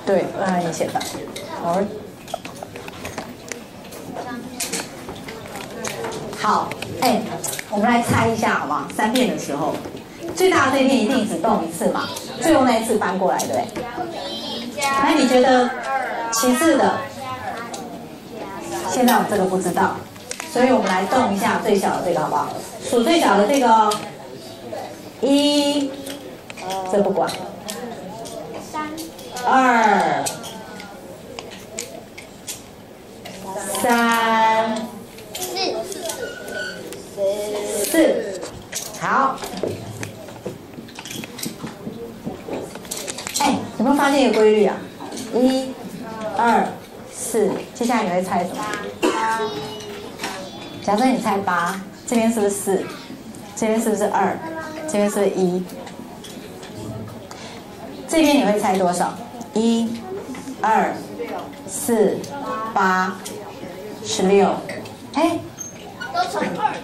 对，让你写反。好，我们来猜一下好不好？3片的时候，最大的这片一定只动一次嘛，最后那一次翻过来，对不对？那你觉得其次的？现在我们这个不知道，所以我们来动一下最小的这个好不好？数最小的这个哦，1，这不管，2、3、4，好。有没有发现一个规律啊？1、2、4，接下来你会猜什么？假设你猜8，这边是不是4？这边是不是2？这边是不是1？这边你会猜多少？1、2、4、8、16， 都乘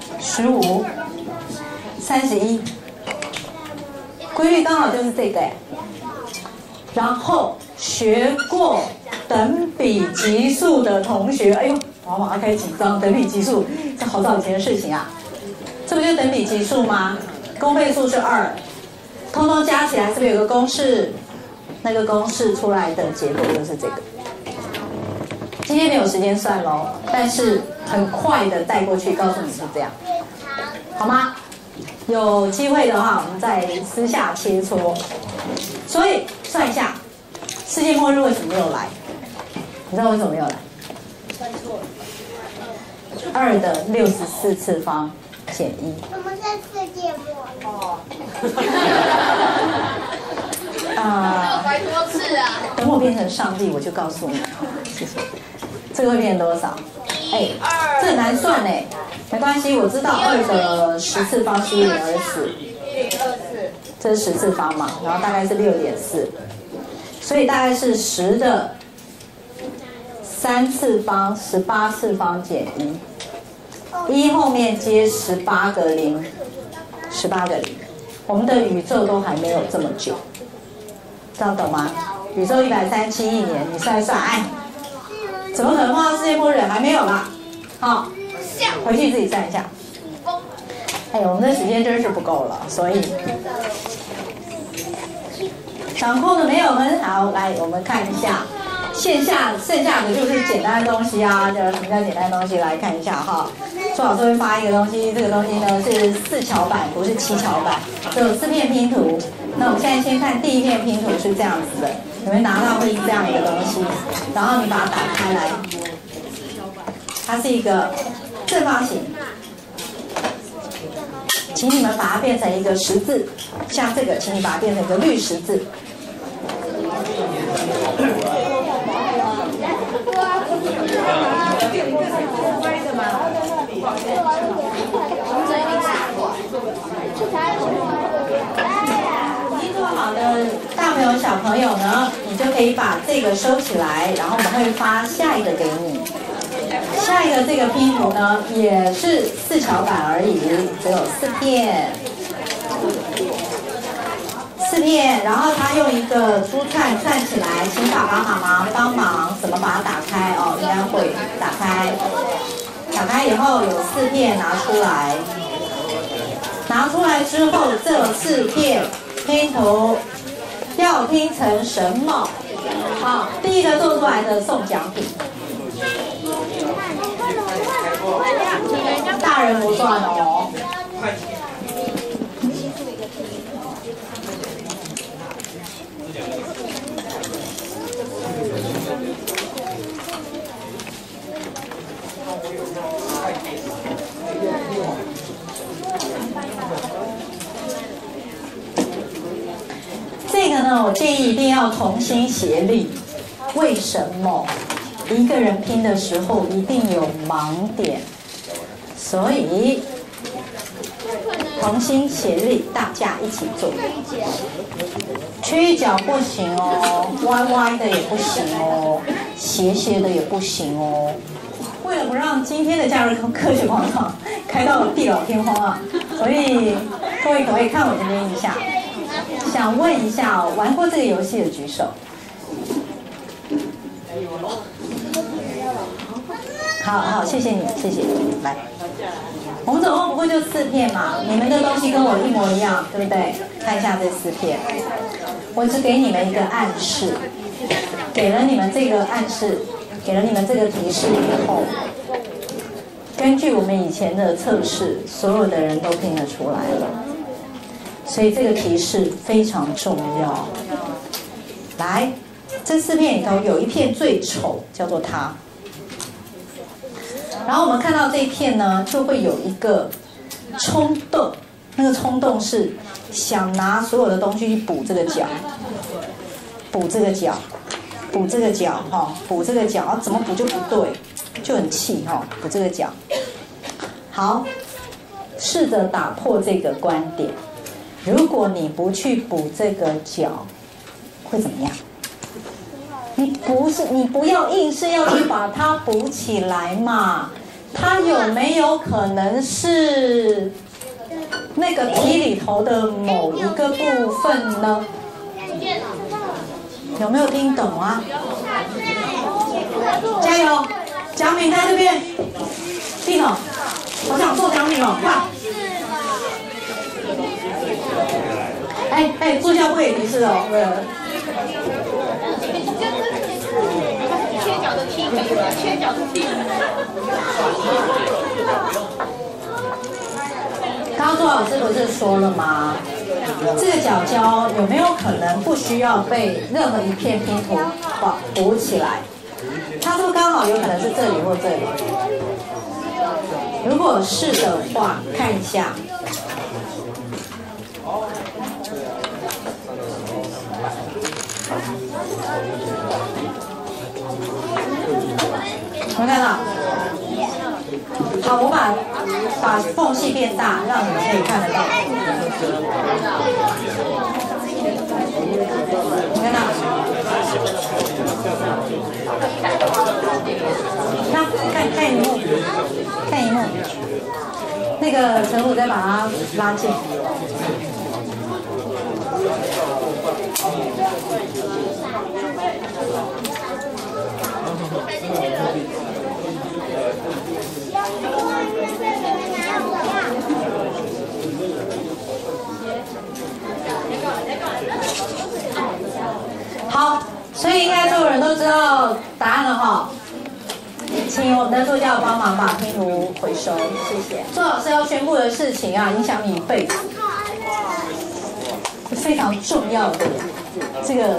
2，15、31，规律刚好就是这个然后学过等比级数的同学，我马上开始紧张，等比级数这好早以前的事情啊，这不就是等比级数吗？公倍数是2，通通加起来是不是有个公式？那个公式出来的结果就是这个。今天没有时间算咯，但是很快的带过去，告诉你是这样，好吗？有机会的话，我们再私下切磋。所以算一下，世界末日为什么没有来？你知道为什么没有来？ 算错了。 2的64次方减1。 我们在世界末哦。怀多次啊！ 等我变成上帝，我就告诉你。谢谢。这个会变多少？这很难算哎，没关系，我知道2的10次方是1024。1024。这是10次方嘛，然后大概是6.4，所以大概是10的3次方18次方减1，1后面接18个零，18个零。我们的宇宙都还没有这么久，这样懂吗？宇宙137亿年，你算一算，怎么可能碰到世界末日？还没有啦，好，回去自己算一下。我们的时间真是不够了，所以掌控的没有们，好，来我们看一下线下剩下的就是简单的东西啊，什么叫简单的东西？来看一下哈，朱老师会发一个东西，这个东西呢是4巧板，不是7巧板，就有4片拼图。那我们现在先看第一片拼图是这样子的，你们拿到会是这样一个东西，然后你把它打开来，它是一个正方形。请你们把它变成一个十字，像这个，请你把它变成一个绿十字。已经做好的大朋友、小朋友呢，你就可以把这个收起来，然后我们会发下一个给你。下一个这个拼图呢，也是4巧板而已，只有4片，4片，然后它用一个珠串串起来，请爸爸妈妈帮忙怎么把它打开哦，应该会打开。打开以后有4片拿出来，拿出来之后这4片拼图要拼成什么？好，第一个做出来的送奖品。大人不算哦。这个呢，我建议一定要同心协力。为什么？一个人拼的时候一定有盲点。所以同心协力，大家一起做。缺一角不行哦，歪歪的也不行哦，斜斜的也不行哦。为了不让今天的假日科学广场开到地老天荒啊，所以各位可不可以看我这边一下？想问一下哦，玩过这个游戏的举手。 好，谢谢你，谢谢。来，我们总共不过就4片嘛，你们的东西跟我一模一样，对不对？看一下这4片，我只给你们一个暗示，给了你们这个暗示，给了你们这个提示以后，根据我们以前的测试，所有的人都拼得出来了，所以这个提示非常重要。来，这4片里头有一片最丑，叫做它。然后我们看到这一片呢，就会有一个冲动，那个冲动是想拿所有的东西去补这个角，补这个角，补这个角哈，补这个角，啊，怎么补就不对，就很气哈，补这个角。好，试着打破这个观点，如果你不去补这个角，会怎么样？你不要硬是要去把它补起来嘛？它有没有可能是那个题里头的某一个部分呢？有没有听懂啊？加油！奖品在这边，听懂？好想做奖品哦，快！助教不给提示哦， 切角的踢，切角的踢。 刚刚朱老师不是说了吗？这个角胶有没有可能不需要被任何一片拼图补起来？它是不是刚好有可能是这里或这里？如果是的话，看一下。有没有看到？好，我把缝隙变大，让你们可以看得到。有没有看到？看荧幕，看荧幕。那个陈武再把它拉近。好，所以应该所有人都知道答案了哈。请我们的助教帮忙把拼图回收，谢谢。朱老师要宣布的事情啊，影响你一辈子，非常重要的这个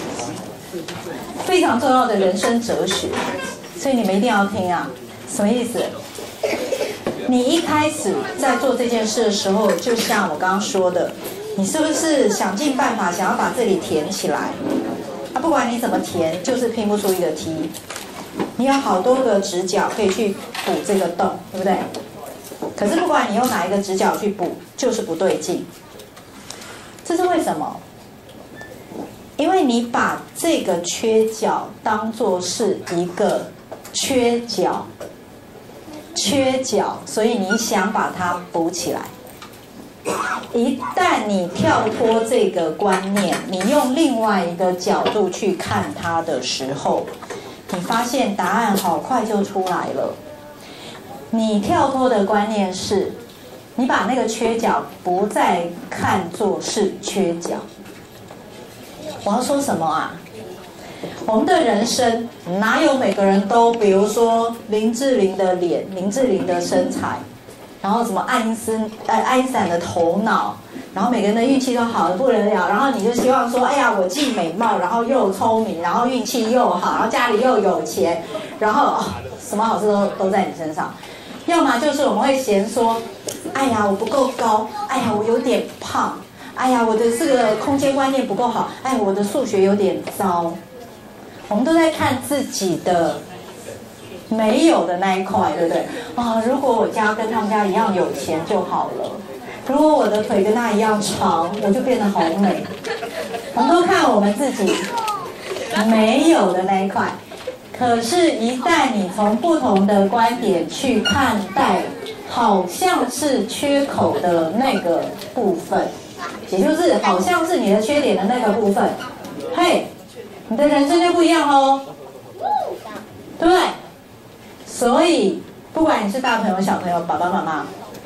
非常重要的人生哲学，所以你们一定要听啊。什么意思？你一开始在做这件事的时候，就像我刚刚说的，你是不是想尽办法想要把这里填起来？啊，不管你怎么填，就是拼不出一个T。你有好多个直角可以去补这个洞，对不对？可是不管你用哪一个直角去补，就是不对劲。这是为什么？因为你把这个缺角当作是一个缺角，所以你想把它补起来。一旦你跳脱这个观念，你用另外一个角度去看它的时候，你发现答案好快就出来了。你跳脱的观念是，你把那个缺角不再看作是缺角。我要说什么啊？我们的人生哪有每个人都，比如说林志玲的脸、林志玲的身材，然后什么爱因斯坦的头脑，然后每个人的运气都好得不得了，然后你就希望说，哎呀，我既美貌，然后又聪明，然后运气又好，然后家里又有钱，然后什么好事都在你身上。要么就是我们会嫌说，哎呀，我不够高，哎呀，我有点胖，哎呀，我的这个空间观念不够好，哎，我的数学有点糟。我们都在看自己的没有的那一块，对不对？啊，如果我家跟他们家一样有钱就好了。如果我的腿跟他一样长，我就变得好美。我们都看我们自己没有的那一块，可是，一旦你从不同的观点去看待，好像是缺口的那个部分，也就是好像是你的缺点的那个部分，嘿，你的人生就不一样喽。 对不对？所以不管你是大朋友、小朋友、爸爸妈妈，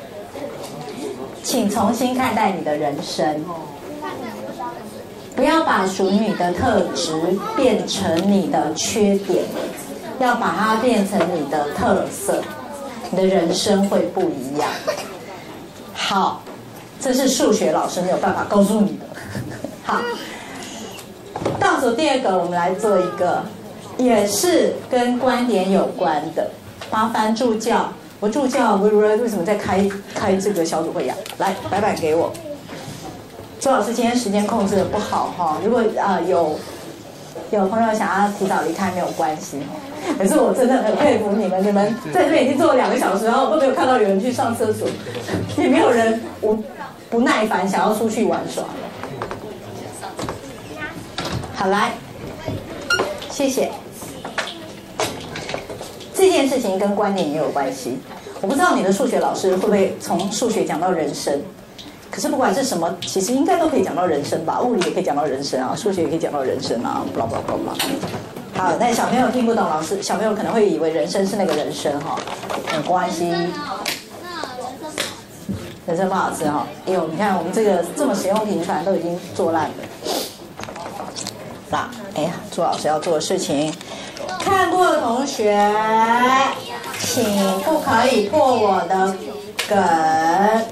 请重新看待你的人生，不要把属于你的特质变成你的缺点，要把它变成你的特色，你的人生会不一样。好，这是数学老师没有办法告诉你的。好，倒数第二个，我们来做一个，也是跟观点有关的。麻烦助教，我助教为什么在开这个小组会呀？来，白板给我。周老师今天时间控制的不好哈，如果有朋友想要提早离开没有关系，可是我真的很佩服你们在这边已经坐了2个小时，然后都没有看到有人去上厕所，也没有人不耐烦想要出去玩耍。好，来，谢谢。这件事情跟观点也有关系。我不知道你的数学老师会不会从数学讲到人生，可是不管是什么，其实应该都可以讲到人生吧。物理也可以讲到人生啊，数学也可以讲到人生啊，blah blah blah blah。好，但小朋友听不懂，老师小朋友可能会以为人生是那个人生哈，没关系。人生不好吃哈，哎呦，你看我们这个这么使用频繁，都已经做烂了。那，哎呀，朱老师要做的事情，看过的同学，请不可以破我的梗。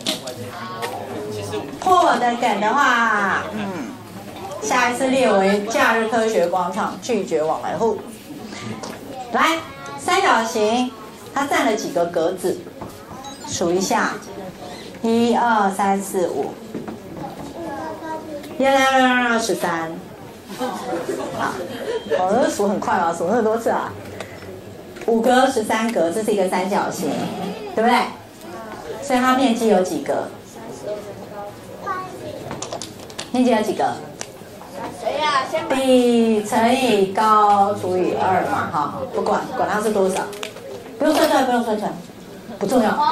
破我的梗的话，下一次列为假日科学广场，拒绝往来户。来，三角形，它占了几个格子？数一下，1、2、3、4、5，1、2、13。好，我数很快啊，数那么多次啊。5格、13格，这是一个三角形，对不对？所以它面积有几格？面积有几个？底乘以高除以2嘛，哈，不管它是多少，不用算出来，不用算出来，不重要，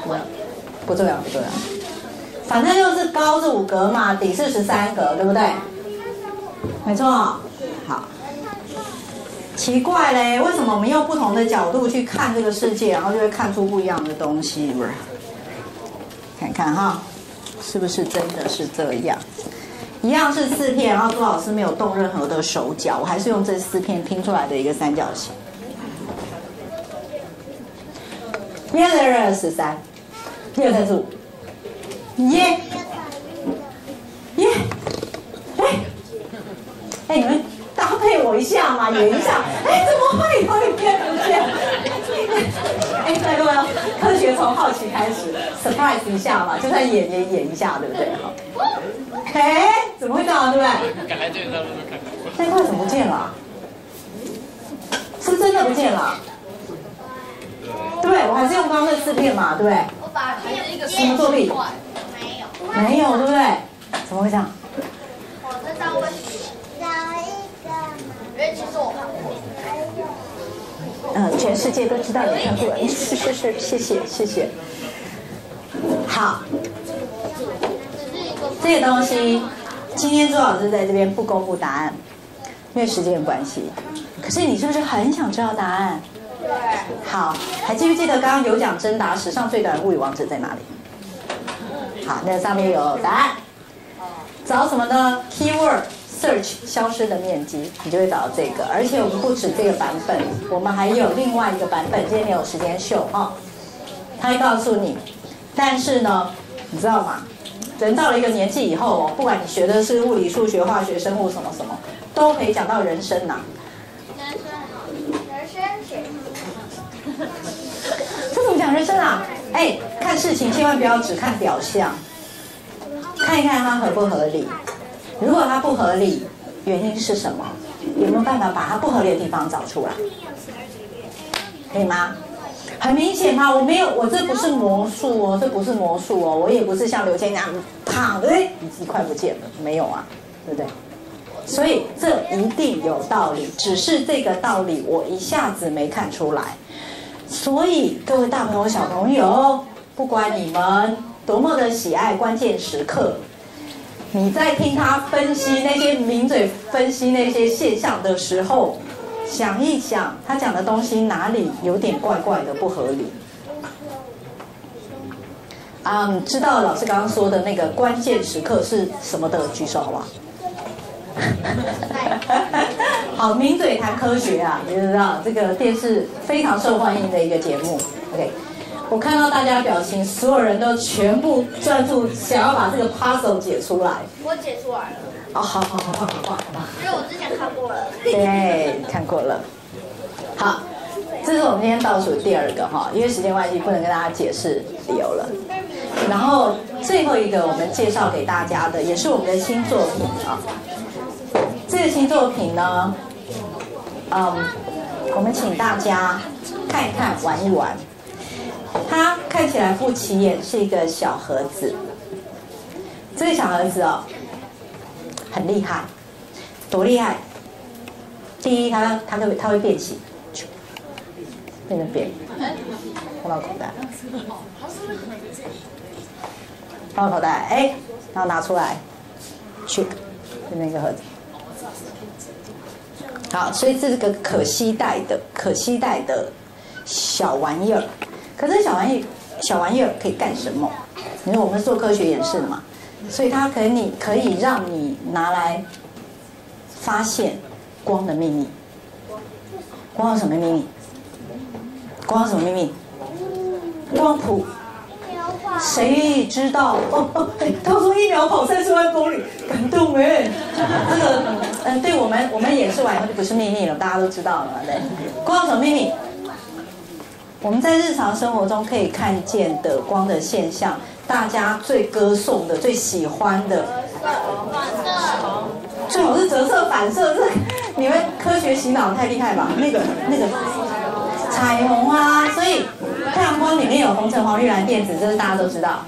反正就是高是5格嘛，底是13格，对不对？没错，好。奇怪嘞，为什么我们用不同的角度去看这个世界，然后就会看出不一样的东西？不是？看看哈，是不是真的是这样？一样是4片，然后朱老师没有动任何的手脚，我还是用这4片拼出来的一个三角形。1、2、13，1、2、3、4、5，耶！哎，你们搭配我一下嘛，演一下。哎，怎么会有一片不见？哎，对对哦，科学从好奇开始 ，surprise 一下嘛，就算演也演一下，对不对？哎，怎么会这样，对不对？赶来这个道路都看到。那块怎么不见了？是不是真的不见了？对，我还是用刚刚那4片嘛，对不对？ 我把一个什么作弊？没有，对不对？怎么会这样？ 我这张问题。因为其实我看过。 全世界都知道你看过，是，谢谢。好，这个东西，今天朱老师在这边不公布答案，因为时间的关系。可是你是不是很想知道答案？ 对。 好，还记不记得刚刚有奖征答史上最短的物理王者在哪里？好，那上面有答案。找什么呢 ？Keyword search 消失的面积，你就会找到这个。而且我们不止这个版本，我们还有另外一个版本，今天没有时间秀啊。他会告诉你，但是呢，你知道吗？人到了一个年纪以后哦，不管你学的是物理、数学、化学、生物什么什么，都可以讲到人生呐。 人生写。 这怎么讲人生啊？哎，看事情千万不要只看表象，看一看它合不合理。如果它不合理，原因是什么？有没有办法把它不合理的地方找出来？可以吗？很明显嘛，我这不是魔术哦，这不是魔术哦，我也不是像刘谦那样躺着，一块不见了，没有啊，对不对？所以这一定有道理，只是这个道理我一下子没看出来。所以各位大朋友、小朋友，不管你们多么的喜爱关键时刻，你在听他分析那些名嘴分析那些现象的时候， 想一想，他讲的东西哪里有点怪怪的，不合理。知道老师刚刚说的那个关键时刻是什么的，举手好不好？好，名嘴谈科学啊，你知道这个电视非常受欢迎的一个节目。OK， 我看到大家表情，所有人都全部专注想要把这个 puzzle 解出来。 我解出来了。 哦，好， 因为我之前看过了。 对，看过了。好，这是我们今天倒数第2个哈，因为时间关系不能跟大家解释理由了。然后最后一个我们介绍给大家的，也是我们的新作品啊。这个新作品呢，我们请大家看一看、玩一玩。它看起来不起眼，是一个小盒子。这个小盒子哦，很厉害，多厉害！第一，它会变形，变成扁，放到口袋，放到口袋，哎，然后拿出来，去，变成一个盒子。好，所以这是个可携带的小玩意儿。可是小玩意儿可以干什么？因为我们是做科学演示的嘛，所以它可以让你拿来发现光的秘密。光有什么秘密？光有什么秘密？光谱。谁知道？他说1秒跑30万公里，感动哎！这个对我们演示完以后就不是秘密了，大家都知道了嘛，对。光有什么秘密？我们在日常生活中可以看见的光的现象，大家最歌颂的、最喜欢的，最好是折射、反射。这你们科学洗脑太厉害吧？那个彩虹啊，所以太阳光里面有红橙黄绿蓝靛紫，这是大家都知道。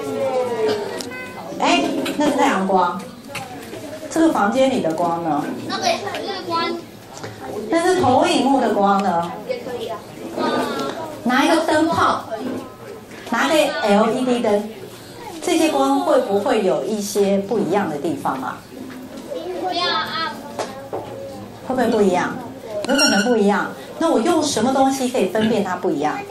哎，那是太阳光。这个房间里的光呢？ 那个光， 那是投影幕的光呢？ 也可以啊。 拿一个灯泡，拿个 LED 灯，这些光会不会有一些不一样的地方啊？ 不要啊。 会不会不一样？有可能不一样。那我用什么东西可以分辨它不一样？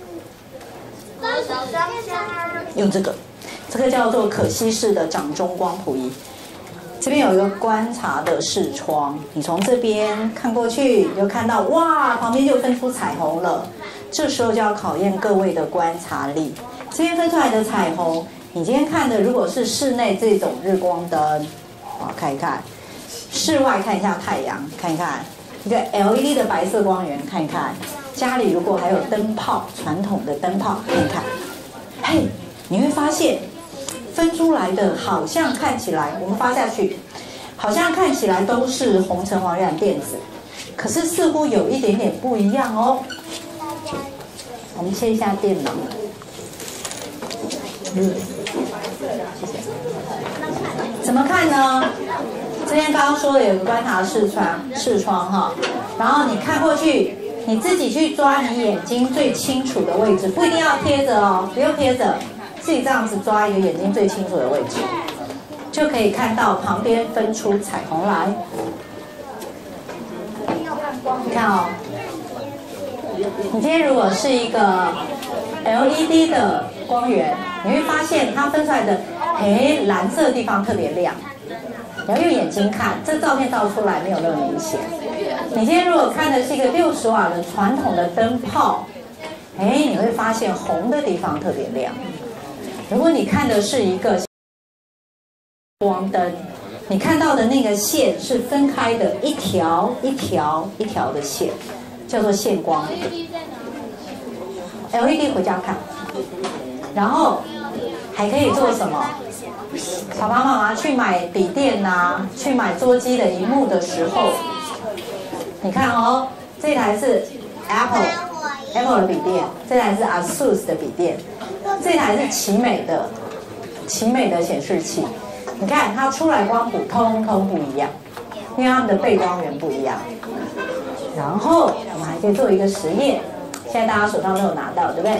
用这个叫做可吸式的掌中光谱仪。这边有一个观察的视窗，你从这边看过去，你就看到哇，旁边就分出彩虹了。这时候就要考验各位的观察力。这边分出来的彩虹，你今天看的如果是室内这种日光灯，看一看；室外看一下太阳，看一看；一个 LED 的白色光源，看一看；家里如果还有灯泡，传统的灯泡，看一看。嘿，你会发现分出来的好像看起来，我们发下去，好像看起来都是红橙黄绿蓝靛紫，可是似乎有一点点不一样哦。我们切一下电脑。谢谢。怎么看呢？之前刚刚说的有个观察视窗哈，然后你看过去，你自己去抓你眼睛最清楚的位置，不一定要贴着哦，不用贴着，自己这样子抓一个眼睛最清楚的位置，就可以看到旁边分出彩虹来。你看哦。你今天如果是一个 LED 的光源，你会发现它分出来的蓝色的地方特别亮。你要用眼睛看，这照片照出来没有那么明显。你今天如果看的是一个60瓦的传统的灯泡，你会发现红的地方特别亮。如果你看的是一个光灯，你看到的那个线是分开的，一条一条一条的线。叫做线光 LED 回家看，然后还可以做什么？爸爸妈妈去买笔电啊，去买桌机的萤幕的时候，你看哦，这台是 Apple 的笔电，这台是 ASUS 的笔电，这台是奇美的显示器。你看它出来光谱通通不一样，因为它们的背光源不一样。然后我们还可以做一个实验，现在大家手上都有拿到，对不对？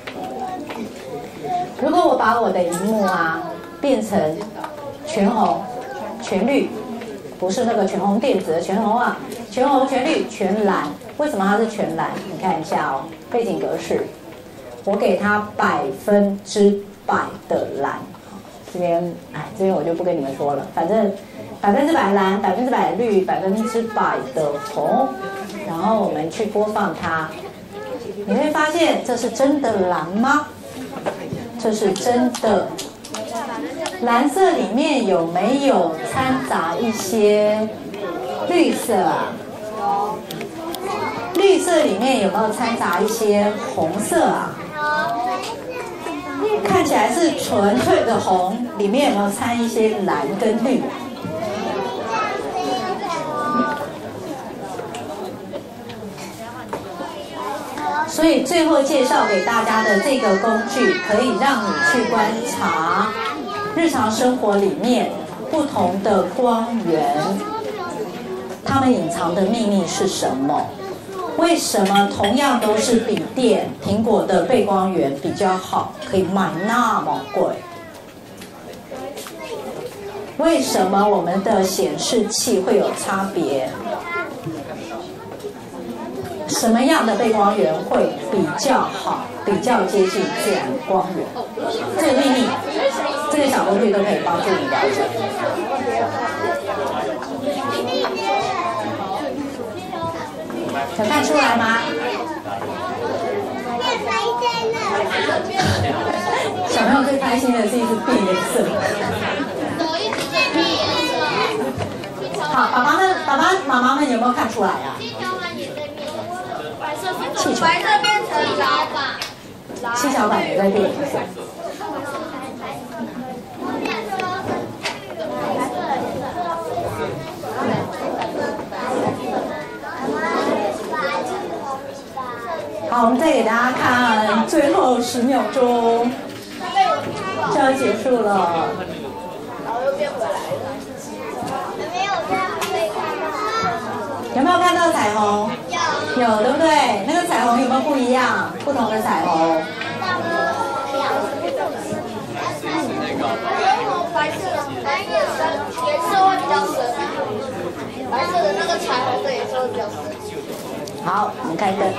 如果我把我的萤幕啊变成全红、全绿， 不是那个全红电子的全红啊，全红、全绿、全蓝。为什么它是全蓝？你看一下哦，背景格式，我给它100%的蓝。这边我就不跟你们说了，反正100%蓝、100%绿、100%的红，然后我们去播放它，你会发现这是真的蓝吗？这是真的。蓝色里面有没有掺杂一些绿色啊？绿色里面有没有掺杂一些红色啊？看起来是纯粹的红，里面有没有掺一些蓝跟绿？所以最后介绍给大家的这个工具，可以让你去观察日常生活里面不同的光源，它们隐藏的秘密是什么？为什么同样都是笔电，苹果的背光源比较好，可以卖那么贵？为什么我们的显示器会有差别？什么样的背光源会比较好，比较接近自然光源？这个秘密，这个小工具都可以帮助你了解。有看出来吗？小朋友最开心的是一直变颜色。好，爸爸妈妈们有没有看出来啊？气球。 白色变成小板， 七巧板也在变颜色。好，我们再给大家看最后10秒钟，就要结束了。 然后又变回来了。没有这样可以看到。 有没有看到彩虹？有，有对不对？那个彩虹有没有不一样？不同的彩虹。 白色的颜色会比较深，白色的那个彩虹的颜色会比较深。 好，我们开灯。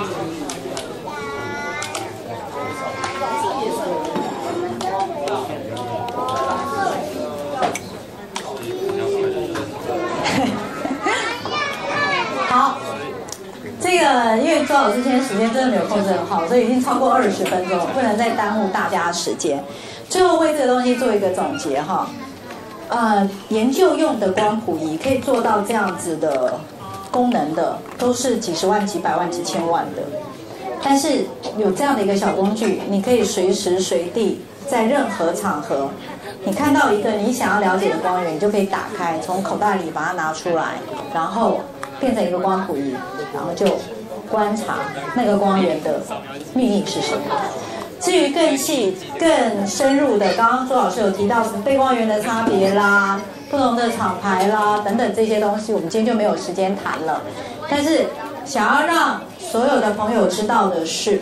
好，这个因为周老师今天时间真的没有控制很好，所以已经超过20分钟了，不能再耽误大家的时间。最后为这个东西做一个总结哈，研究用的光谱仪可以做到这样子的功能的，都是几十万、几百万、几千万的。但是有这样的一个小工具，你可以随时随地在任何场合，你看到一个你想要了解的光源，你就可以打开，从口袋里把它拿出来，然后变成一个光谱仪，然后就观察那个光源的秘密是什么。至于更细、更深入的，刚刚周老师有提到什么背光源的差别啦、不同的厂牌啦等等这些东西，我们今天就没有时间谈了。但是想要让所有的朋友知道的是，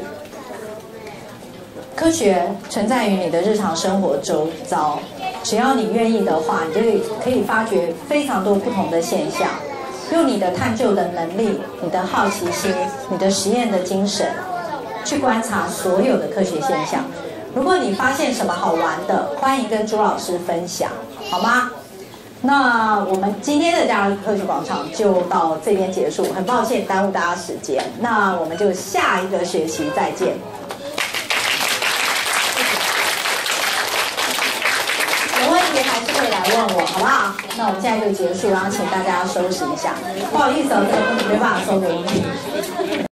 科学存在于你的日常生活周遭，只要你愿意的话，你就可以发掘非常多不同的现象，用你的探究的能力、你的好奇心、你的实验的精神，去观察所有的科学现象。如果你发现什么好玩的，欢迎跟朱老师分享，好吗？那我们今天的加入科学广场就到这边结束，很抱歉耽误大家时间，那我们就下一个学期再见。有问题还是可以来问我，好不好？那我们现在就结束，然后请大家收拾一下。不好意思哦，这个没办法收给你。